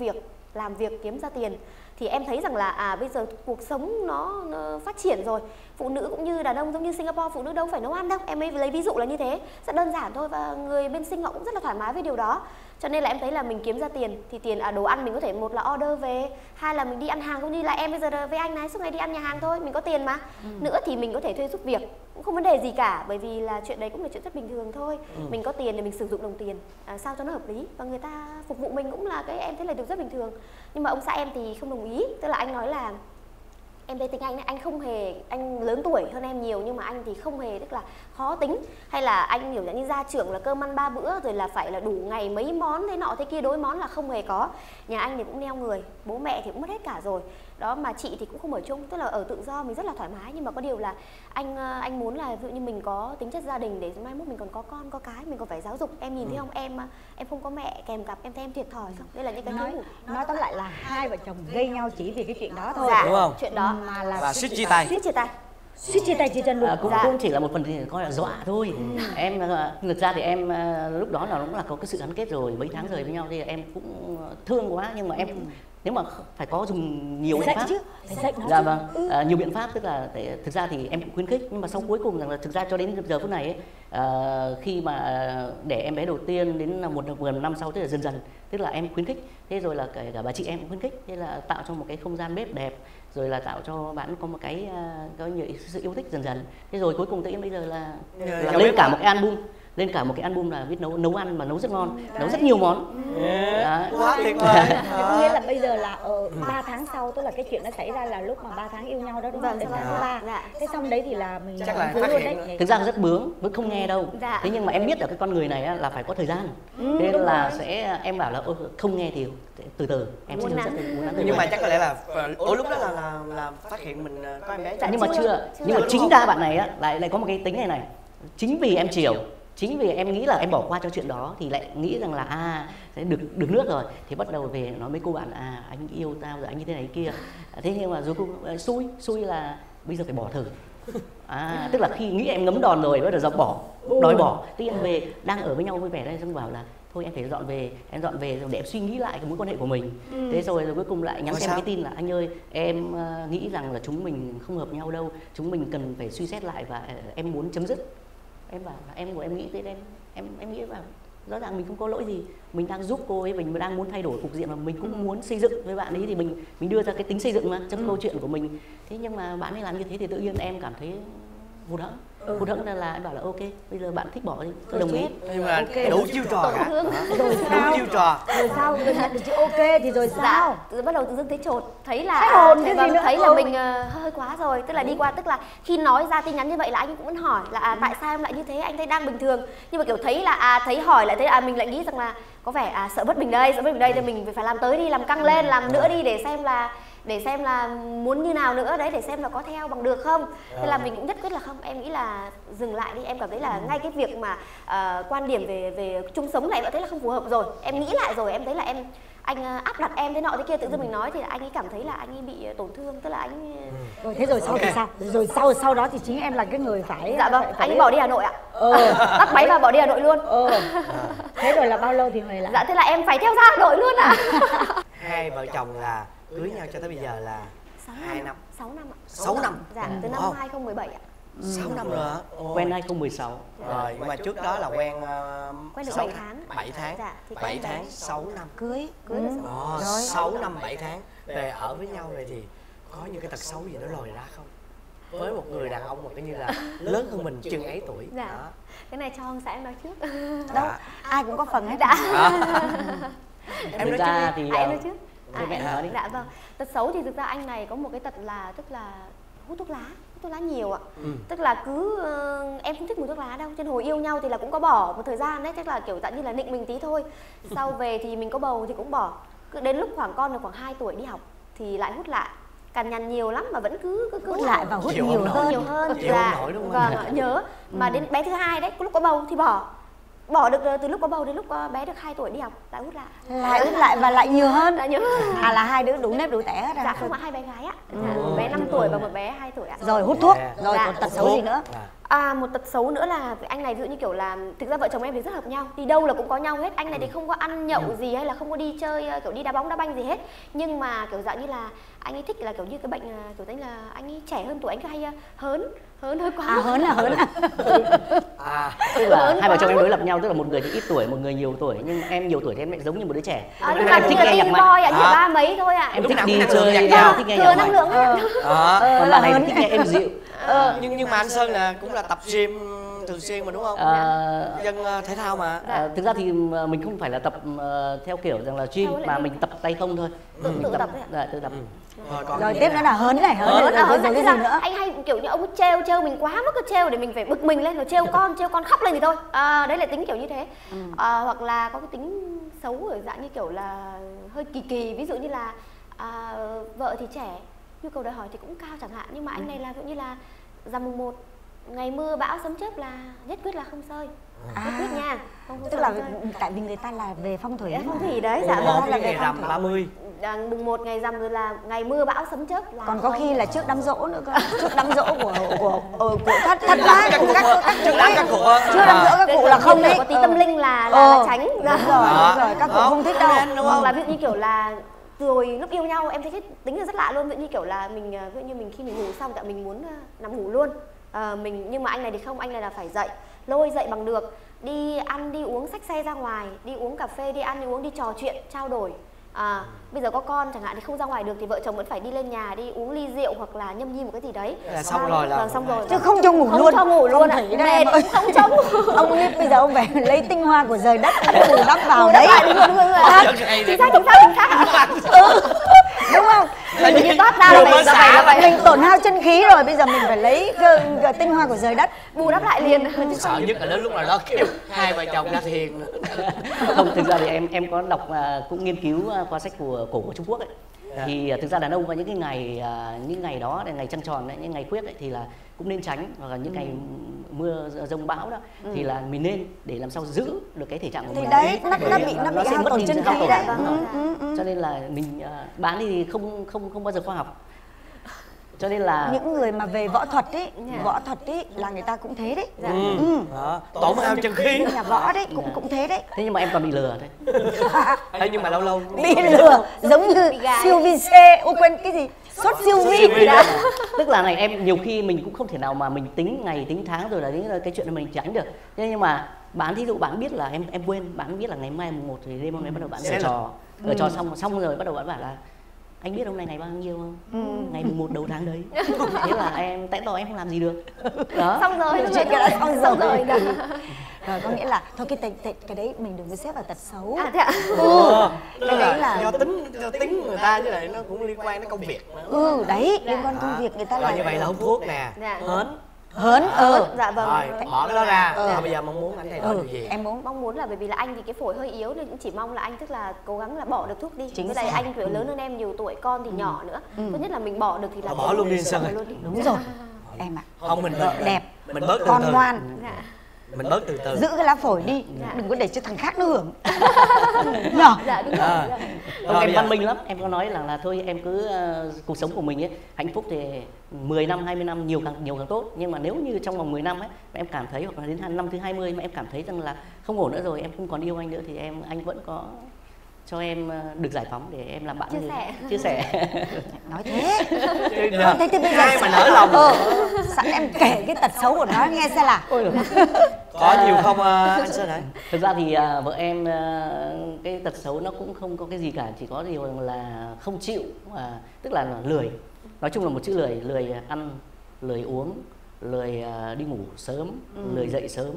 làm việc kiếm ra tiền. Thì em thấy rằng là à bây giờ cuộc sống nó, nó phát triển rồi, phụ nữ cũng như đàn ông giống như Singapore, phụ nữ đâu phải nấu ăn đâu, em ấy lấy ví dụ là như thế, rất đơn giản thôi, và người bên Sing họ cũng rất là thoải mái với điều đó. Cho nên là em thấy là mình kiếm ra tiền thì tiền à, đồ ăn mình có thể một là order về, hai là mình đi ăn hàng, cũng như là em bây giờ với anh này suốt ngày đi ăn nhà hàng thôi, mình có tiền mà. Ừ. Nữa thì mình có thể thuê giúp việc, cũng không vấn đề gì cả, bởi vì là chuyện đấy cũng là chuyện rất bình thường thôi. Ừ. Mình có tiền thì mình sử dụng đồng tiền à, sao cho nó hợp lý, và người ta phục vụ mình cũng là cái em thấy là điều rất bình thường. Nhưng mà ông xã em thì không đồng ý, tức là anh nói là em thấy tính anh ấy, anh không hề, anh lớn tuổi hơn em nhiều nhưng mà anh thì không hề tức là khó tính, hay là anh hiểu như gia trưởng là cơm ăn ba bữa rồi là phải là đủ ngày mấy món thế nọ thế kia, đối món là không hề có. Nhà anh thì cũng neo người, bố mẹ thì cũng mất hết cả rồi đó, mà chị thì cũng không ở chung, tức là ở tự do mình rất là thoải mái. Nhưng mà có điều là anh anh muốn là ví dụ như mình có tính chất gia đình để mai mốt mình còn có con có cái, mình còn phải giáo dục. Em nhìn thấy không, em em không có mẹ kèm cặp, em thấy em thiệt thòi không? Đây là những cái nói nói tóm lại là hai vợ chồng gây nhau chỉ vì cái chuyện đó thôi. Dạ, đúng không? Chuyện đó mà là và suýt chia tay. Suýt chia tay. Suýt chia tay chia chân luôn. À, cũng, Dạ. cũng chỉ là một phần thì coi là dọa thôi. Ừ. Em thực ra thì em lúc đó là cũng là có cái sự gắn kết rồi, mấy tháng rời với nhau thì em cũng thương quá, nhưng mà em cũng, nếu mà phải có dùng nhiều biện pháp chứ, phải dạ vâng, ừ. à, nhiều biện pháp, tức là để, thực ra thì em cũng khuyến khích, nhưng mà sau cuối cùng rằng là thực ra cho đến giờ phút này ấy, à, khi mà để em bé đầu tiên đến một gần năm sau, tức là dần dần, tức là em khuyến khích, thế rồi là cả, cả bà chị em cũng khuyến khích, thế là tạo cho một cái không gian bếp đẹp, rồi là tạo cho bạn có một cái có nhiều sự yêu thích dần dần, thế rồi cuối cùng tự nhiên bây giờ là, là lên cả một cái album, lên cả một cái album là biết nấu nấu ăn mà nấu rất ngon, đấy. Nấu rất nhiều món. Yeah. Quá tuyệt vời. Có nghĩa là bây giờ là ở ba tháng sau, tức là cái chuyện nó xảy ra là lúc mà ba tháng yêu nhau đó đúng không? Đến tháng thứ ba. Dạ. Thế xong đấy thì là mình chắc là luôn phát đấy. hiện. Thực ra rất bướng, vẫn không nghe đâu. Dạ. Thế nhưng mà em biết là cái con người này á, là phải có thời gian. Ừ, thế nên là rồi. Sẽ em bảo là không nghe thì từ từ em sẽ rất muốn nắng. Nhưng mà chắc có lẽ là ở lúc đó là là, là phát hiện mình có em bé. Dạ, nhưng mà chưa, chưa. Nhưng mà chính ra bạn này á lại lại có một cái tính này này. Chính vì em chiều, chính vì em nghĩ là em bỏ qua cho chuyện đó thì lại nghĩ rằng là à sẽ được được nước rồi, thì bắt đầu về nói với cô bạn à anh yêu tao rồi, anh như thế này kia. Thế nhưng mà rồi cô xui xui là bây giờ phải bỏ thử. À, tức là khi nghĩ em ngấm đòn rồi bắt đầu dọn bỏ, đòi bỏ. Tuy nhiên về đang ở với nhau vui vẻ đây, xong bảo là thôi em phải dọn về, em dọn về rồi để em suy nghĩ lại cái mối quan hệ của mình. Ừ. Thế rồi rồi cuối cùng lại nhắn cho em cái tin là anh ơi em uh, nghĩ rằng là chúng mình không hợp nhau đâu, chúng mình cần phải suy xét lại và uh, em muốn chấm dứt. Em bảo là em của em nghĩ thế, em em em nghĩ vào rõ ràng mình không có lỗi gì, mình đang giúp cô ấy, mình đang muốn thay đổi cục diện mà mình cũng muốn xây dựng với bạn ấy, thì mình mình đưa ra cái tính xây dựng mà trong ừ. câu chuyện của mình. Thế nhưng mà bạn ấy làm như thế thì tự nhiên em cảm thấy hụt hẫng. Ừ. Hụt hẫng là em bảo là ok, bây giờ bạn thích bỏ đi, tôi đồng ý. Nhưng mà okay. Đủ chiêu trò cả. Rồi sao? Đủ chiêu trò. Rồi sao? Rồi nhận được chữ ok thì rồi sao? Dạ, bắt đầu tự dưng thấy chột, thấy là thấy hồn cái à, gì nữa, thấy là ừ. mình uh, hơi quá rồi, tức là đi qua, tức là khi nói ra tin nhắn như vậy là anh cũng vẫn hỏi là à, tại sao em lại như thế, anh thấy đang bình thường, nhưng mà kiểu thấy là à thấy hỏi lại thấy à mình lại nghĩ rằng là có vẻ à sợ bất bình đây, sợ bất bình đây thì mình phải làm tới đi, làm căng lên, làm nữa đi để xem là để xem là muốn như nào nữa đấy, để xem là có theo bằng được không. Thế là mình cũng nhất quyết là không, em nghĩ là dừng lại đi. Em cảm thấy là ngay cái việc mà uh, quan điểm về về chung sống này em đã thấy là không phù hợp rồi. Em nghĩ lại rồi, em thấy là em anh áp đặt em thế nọ thế kia, tự dưng mình nói thì anh ấy cảm thấy là anh ấy bị tổn thương, tức là anh rồi thế rồi sau thì sao? Rồi sau sau đó thì chính em là cái người phải dạ vâng, phải, anh ấy bỏ đi Hà Nội ạ. Ờ. Bắt máy và bỏ đi Hà Nội luôn. Ờ. Thế rồi là bao lâu thì về lại? Dạ thế là em phải theo ra Hà Nội luôn ạ. Hai vợ chồng là cưới nhau cho tới bây giờ là hai năm. sáu năm ạ. sáu năm. Dạ, từ năm hai không một bảy ạ. sáu năm rồi hả? Quen hai không một sáu. Rồi, nhưng mà trước đó là quen uh, quen được bảy tháng. bảy tháng. Dạ, bảy tháng sáu năm. Cưới. Cưới được rồi. sáu năm bảy tháng. Về ở với nhau rồi thì có những cái tật xấu gì nó lòi ra không? Với một người đàn ông mà coi như là lớn hơn mình chừng ấy tuổi. Dạ. Đó. Cái này cho ông xã em nói trước. Đâu, à. ai cũng có phần hết. Đã. À. Em nói trước thì à, em nói trước. À, mẹ nói đi. Dạ vâng. Tật xấu thì thực ra anh này có một cái tật là tức là hút thuốc lá, hút thuốc lá nhiều ạ. Ừ. Tức là cứ uh, em không thích mùi thuốc lá đâu. Trên hồi yêu nhau thì là cũng có bỏ một thời gian đấy, tức là kiểu dạng như là nịnh mình tí thôi. Sau về thì mình có bầu thì cũng bỏ. Cứ đến lúc khoảng con được khoảng hai tuổi đi học thì lại hút lại. Cằn nhằn nhiều lắm mà vẫn cứ cứ, cứ hút lại và hút Chịu nhiều hơn. nhiều hơn Chịu là nổi, đúng không? vâng nhớ. Mà ừ. đến bé thứ hai đấy, lúc có bầu thì bỏ. Bỏ được từ lúc có bầu đến lúc bé được hai tuổi đi học lại hút lại. Lại hút lại và lại nhiều hơn. Lại nhiều hơn. À là hai đứa đủ nếp đủ tẻ hết à? Dạ không, ạ, hai bé gái ạ. Dạ, một bé năm tuổi và một bé hai tuổi ạ. Rồi hút thuốc. Rồi dạ. còn tật xấu gì nữa? À, một tật xấu nữa là anh này ví dụ như kiểu là thực ra vợ chồng em thì rất hợp nhau, đi đâu là cũng có nhau hết. Anh này thì không có ăn nhậu gì hay là không có đi chơi kiểu đi đá bóng đá banh gì hết, nhưng mà kiểu dạng như là anh ấy thích là kiểu như cái bệnh kiểu tính là anh ấy trẻ hơn tuổi, anh cứ hay hớn hớn hơi quá. À hớn là hớn à. À, tức là hai vợ chồng em đối lập nhau, tức là một người thì ít tuổi, một người nhiều tuổi, nhưng em nhiều tuổi thì em lại giống như một đứa trẻ. À, nhưng mà em thích nghe nhạc mạnh. Boy, chỉ ba mấy thôi ạ. Em thích đi chơi, thích nghe nhạc năng lượng mạnh. Còn bạn này thích nghe êm dịu. Ờ, nhưng nhưng mà anh Sơn là cũng là tập gym thường xuyên mà đúng không? À, dân thể thao mà. À, thực ra thì mình không phải là tập uh, theo kiểu rằng là gym mà mình tập tay không thôi. Tự, tự tập đấy ạ? Tự tập. Ừ. Rồi, rồi tiếp nữa là hớn này, hớn, hớn, hớn, hớn rồi cái gì nữa? Anh hay kiểu như ông ấy trêu trêu mình quá mức, cái trêu để mình phải bực mình lên rồi trêu con, trêu con khóc lên thì thôi. À, đấy là tính kiểu như thế. Ừ. À, hoặc là có cái tính xấu ở dạng như kiểu là hơi kỳ kỳ, ví dụ như là à, vợ thì trẻ, nhu cầu đòi hỏi thì cũng cao chẳng hạn, nhưng mà anh này là ví dụ như là rằm mùng một ngày mưa bão sấm chớp là nhất quyết là không sơi. À, nhất quyết nha. Không, không tức là tại vì người ta là về phong thủy. Đấy, phong thủy đấy, dạ. Một là ngày rằm ba mươi. Mùng một ngày rằm rồi là ngày mưa bão sấm chớp là còn có khi là trước đám giỗ nữa cơ. Trước đám giỗ của của của, của thất thất bát của các các trước đám các cụ. Trước đám giỗ các cụ là không đấy. Có tí tâm linh là là, là tránh. Đúng rồi, đúng rồi, các cụ không thích đâu. Hoặc là ví dụ như kiểu là rồi lúc yêu nhau em thấy cái tính là rất lạ luôn, ví dụ như kiểu là mình ví dụ như mình khi mình ngủ xong tại mình muốn nằm ngủ luôn. À, mình nhưng mà anh này thì không, anh này là phải dậy, lôi dậy bằng được, đi ăn đi uống, xách xe ra ngoài, đi uống cà phê, đi ăn đi uống, đi trò chuyện, trao đổi. À, bây giờ có con chẳng hạn thì không ra ngoài được thì vợ chồng vẫn phải đi lên nhà đi uống ly rượu hoặc là nhâm nhi một cái gì đấy là xong rồi là xong rồi chứ không cho ngủ không luôn, cho ngủ luôn ạ, mệt không cho ngủ. Ông ấy bây giờ ông phải lấy tinh hoa của trời đất bù đắp vào đấy. Đúng rồi, đúng rồi. Chính xác, chính xác, chính xác. Đúng không? Mình như toát ra là vậy, là vậy. Mình tổn hao chân khí rồi, bây giờ mình phải lấy cái, cái tinh hoa của trời đất bù đắp lại liền. Sợ nhất là đến lúc nào đó kêu hai vợ chồng ra thiền. Không, thực ra thì em em có đọc cũng nghiên cứu qua sách của cổ của Trung Quốc ấy. Yeah. Thì thực ra đàn ông có những cái ngày những ngày đó, ngày trăng tròn ấy, những ngày quyết ấy, thì là cũng nên tránh, hoặc là những ngày mưa rông bão đó ừ. thì là mình nên để làm sao giữ được cái thể trạng của thì mình. Thì đấy, nó, nó bị nó, nó bị hao tổn chân khí đấy. Ừ, ừ, ừ. Cho nên là mình uh, bán thì không không không bao giờ khoa học. Cho nên là những người mà về võ thuật ấy, yeah. võ thuật ấy là người ta cũng thế đấy. Dạ. Ừ. Ừ. Đó. Tổn hao chân khí. Nhà võ đấy cũng dạ. cũng thế đấy. Thế nhưng mà em còn bị lừa đấy. Ê, nhưng mà lâu lâu bị lừa giống như siêu vi C, ô quên cái gì? Sốt siêu vi. Tức là này em nhiều khi mình cũng không thể nào mà mình tính ngày tính tháng rồi là đến cái chuyện là mình tránh được. Thế nhưng mà bạn thí dụ bạn biết là em em quên, bạn biết là ngày mai mùng một thì đêm hôm nay bắt đầu bạn giở trò. Giở trò xong xong rồi bắt đầu bạn bảo là anh biết hôm nay ngày bao nhiêu không? Ừ. Ngày mùng một đầu tháng đấy. Thế là em tại tỏ em không làm gì được. Đó. Xong rồi, chuyện cái đã xong, xong rồi. rồi. Rồi có nghĩa là thôi cái cái, cái, cái đấy mình đừng có xếp vào tật xấu. À thế ạ? Ừ. Cái đấy là do tính do tính người ta chứ lại nó cũng liên quan đến công việc mà. Ừ đấy, liên quan công việc người ta là như vậy là hút thuốc nè, hớn. Hớn, ờ dạ vâng. Rồi, bỏ cái đó ra. Ừ. Bây giờ mong muốn anh thay đổi điều gì? Em muốn mong muốn là bởi vì là anh thì cái phổi hơi yếu nên cũng chỉ mong là anh tức là cố gắng là bỏ được thuốc đi. Chính đây anh tuổi lớn hơn em nhiều tuổi, con thì ừ. nhỏ nữa. Ừ. Tốt nhất là mình bỏ được thì là bỏ luôn đi Sơn ơi. Đúng rồi. Em ạ. Không mình vợ đẹp, mình bớt con từ ngoan. Dạ. Mình bớt từ từ. Giữ cái lá phổi đi, dạ. đừng có để cho thằng khác nó hưởng. Nhỏ. Dạ đúng rồi. À. Không, em văn minh lắm, em có nói là là thôi em cứ uh, cuộc sống của mình ấy, hạnh phúc thì mười năm, hai mươi năm nhiều càng nhiều càng tốt, nhưng mà nếu như trong vòng mười năm ấy mà em cảm thấy hoặc là đến năm thứ hai mươi mà em cảm thấy rằng là không ổn nữa rồi, em không còn yêu anh nữa thì em anh vẫn có cho em được giải phóng để em làm bạn chia sẻ chia sẻ. Nói thế không thế thì bây giờ ai mà nỡ lòng. Ừ. Sẵn em kể cái tật xấu của nó nghe xem là có nhiều không uh, anh Sơn hả? Thực ra thì uh, vợ em uh, cái tật xấu nó cũng không có cái gì cả, chỉ có điều là không chịu, uh, tức là lười. Nói chung là một chữ lười, lười ăn, lười uống, lười uh, đi ngủ sớm, ừ. lười dậy sớm.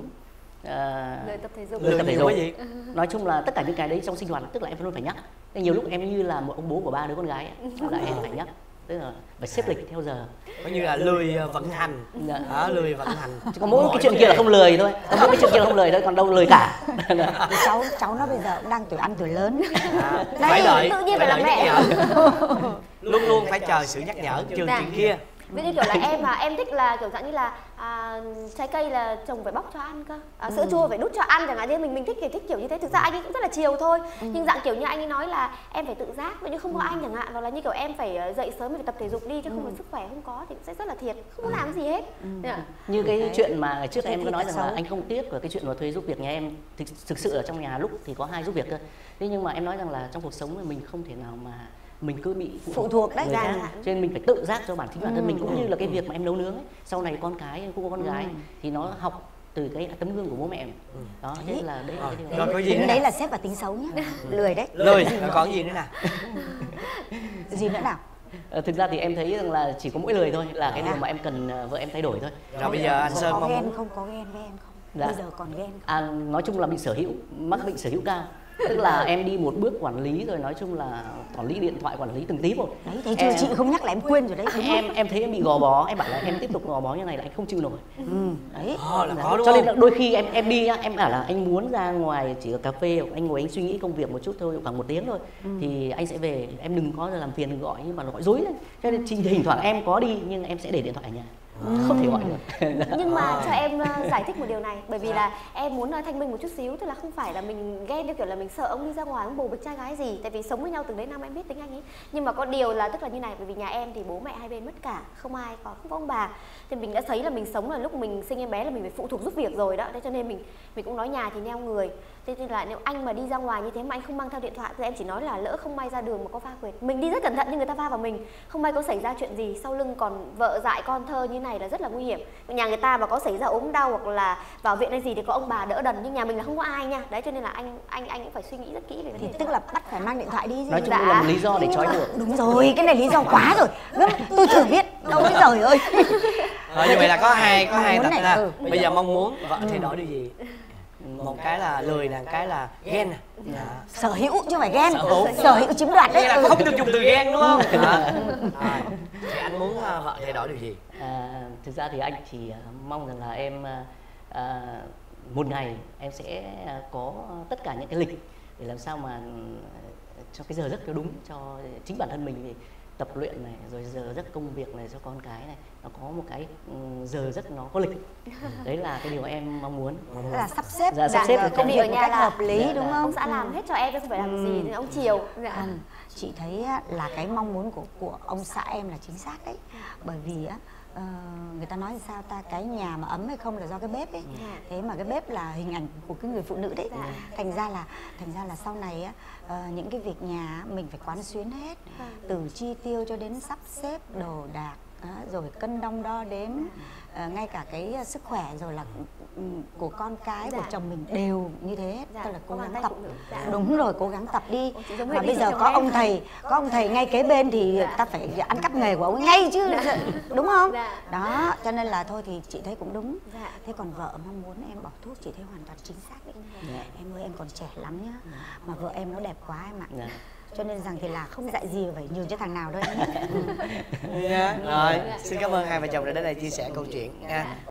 À, lười tập thể dục, lười tập thể dục. Nói chung là tất cả những cái đấy trong sinh hoạt tức là em luôn phải nhắc. Nên nhiều lúc em như là một ông bố của ba đứa con gái ấy, là em phải nhắc, tức là phải xếp lịch theo giờ. Có như là lười vận hành, dạ. à, lười vận hành. Chỉ có mỗi cái chuyện kia là không lười thôi, có mỗi cái chuyện kia là không lười thôi, còn đâu lười cả. cháu cháu nó bây giờ cũng đang tuổi ăn tuổi lớn. À, phải đợi, tự nhiên phải phải là mẹ. Luôn luôn phải chờ sự nhắc nhở, trường chuyện kia. Ví như kiểu là em mà em thích là kiểu dạng như là à, trái cây là chồng phải bóc cho ăn cơ, à, sữa chua phải đút cho ăn chẳng hạn, thế mình mình thích kiểu thích kiểu như thế. Thực ra anh ấy cũng rất là chiều thôi, ừ. nhưng dạng kiểu như anh ấy nói là em phải tự giác, nếu như không có ừ. anh chẳng hạn, hoặc là như kiểu em phải dậy sớm để tập thể dục đi, chứ không ừ. sức khỏe không có thì sẽ rất là thiệt, không có làm gì hết. ừ. Như cái okay. chuyện mà trước em có nói rằng là anh không tiếc và cái chuyện mà thuê giúp việc nhà em, thực, thực sự ở trong nhà lúc thì có hai giúp việc cơ, thế nhưng mà em nói rằng là trong cuộc sống mình không thể nào mà mình cứ bị phụ, phụ thuộc đấy, ra, cho nên mình phải tự giác cho bản chính bản thân mình, cũng như là cái việc mà em nấu nướng ấy, sau này con cái cũng có con gái thì nó học từ cái tấm gương của bố mẹ. Đó, thế là đấy là cái điều. Rồi, có gì đấy là xếp vào tính xấu nhá. Lười đấy. Lười, còn gì nữa nào? Gì nữa nào? À, thực ra thì em thấy rằng là chỉ có mỗi lời thôi là cái điều mà em cần vợ em thay đổi thôi. Rồi bây giờ anh Sơn có mong ghen muốn không, có ghen với em không? Dạ. Bây giờ còn ghen không? À, nói chung là bị sở hữu, mắc bệnh sở hữu cao. Tức là em đi một bước quản lý rồi, nói chung là quản lý điện thoại, quản lý từng tí một. Đấy, thế chứ em, chị không nhắc là em quên rồi đấy. Đúng em không? em thấy em bị gò bó, em bảo là em tiếp tục gò bó như này là anh không chịu nổi. Ừ, đấy. Ờ, là có đúng Cho không? nên là đôi khi em em đi á, em bảo là anh muốn ra ngoài chỉ ở cà phê, anh ngồi anh suy nghĩ công việc một chút thôi, khoảng một tiếng thôi, ừ. thì anh sẽ về, em đừng có làm phiền, đừng gọi, nhưng mà gọi dối lên. Cho nên chỉ thỉnh thoảng em có đi nhưng em sẽ để điện thoại ở nhà. Ừ. Không thể gọi được. Nhưng mà cho em uh, giải thích một điều này, bởi vì là em muốn uh, thanh minh một chút xíu, tức là không phải là mình ghen theo kiểu là mình sợ ông đi ra ngoài ông bồ bịch trai gái gì, tại vì sống với nhau từng đấy năm em biết tính anh ấy. Nhưng mà có điều là tức là như này, bởi vì nhà em thì bố mẹ hai bên mất cả, không ai có, không có ông bà, thì mình đã thấy là mình sống là lúc mình sinh em bé là mình phải phụ thuộc giúp việc rồi đó, thế cho nên mình mình cũng nói nhà thì neo người. Thế nên là nếu anh mà đi ra ngoài như thế mà anh không mang theo điện thoại thì em chỉ nói là lỡ không may ra đường mà có va quệt, mình đi rất cẩn thận nhưng người ta va vào mình, không may có xảy ra chuyện gì sau lưng còn vợ dại con thơ như này là rất là nguy hiểm. Nhà người ta mà có xảy ra ốm đau hoặc là vào viện hay gì thì có ông bà đỡ đần, nhưng nhà mình là không có ai nha. Đấy cho nên là anh anh anh cũng phải suy nghĩ rất kỹ về vấn thì đề. Tức là bắt phải mang điện thoại đi. Nói chung dạ. là một lý do để trói buộc. Đúng rồi, cái này lý do quá rồi. Tôi thử biết đâu ấy trời ơi. Rồi như vậy là có hai có hai tập ra. Ừ. Bây giờ mong muốn vợ thay đổi điều gì? Một cái là lười nè, cái là ghen nè. Dạ. Sở hữu chứ không phải ghen. Sở hữu, sở hữu chiếm đoạt đấy. Là không được dùng từ ghen đúng không? À. À. Thì anh muốn uh, vợ thay đổi điều gì? À, thực ra thì anh chỉ uh, mong rằng là em uh, một ngày em sẽ có tất cả những cái lịch để làm sao mà cho cái giờ giấc nó đúng cho chính bản thân mình, thì tập luyện này, rồi giờ giấc công việc này, cho con cái này, nó có một cái giờ giấc nó có lịch. Đấy là cái điều em mong muốn. Là sắp xếp, dạ, sắp xếp dạ, công việc ở nhà là hợp lý dạ, đúng dạ. không? Ông xã làm hết cho em, không phải làm ừ. gì nên ông chiều. Dạ. Không, chị thấy là cái mong muốn của của ông xã em là chính xác đấy. Bởi vì á Uh, người ta nói sao ta, cái nhà mà ấm hay không là do cái bếp ấy. Ừ. Thế mà cái bếp là hình ảnh của cái người phụ nữ đấy. Dạ. Thành ra là thành ra là sau này á, uh, những cái việc nhà mình phải quán xuyến hết, ừ. từ chi tiêu cho đến sắp xếp đồ đạc, uh, rồi cân đong đo đếm, uh, ngay cả cái uh, sức khỏe rồi là uh, của con cái, dạ. của chồng mình đều như thế hết. Dạ. Tức là cố gắng tập. Dạ. Đúng rồi, cố gắng tập đi. Mà bây giờ có ông thầy, có ông thầy ngay kế bên thì dạ. ta phải ăn cắp nghề của ông ấy ngay chứ. Dạ. Đúng không? Dạ. Đó, cho nên là thôi thì chị thấy cũng đúng. Dạ. Thế còn vợ mong muốn em bỏ thuốc chị thấy hoàn toàn chính xác đấy. Dạ. Em ơi em còn trẻ lắm nhá. Dạ. Mà vợ em nó đẹp quá em ạ. Dạ. Cho nên rằng thì là không dạy gì phải nhường cho thằng nào đâu em. Yeah. Rồi, xin cảm ơn hai vợ chồng đã đến đây chia sẻ câu chuyện nha.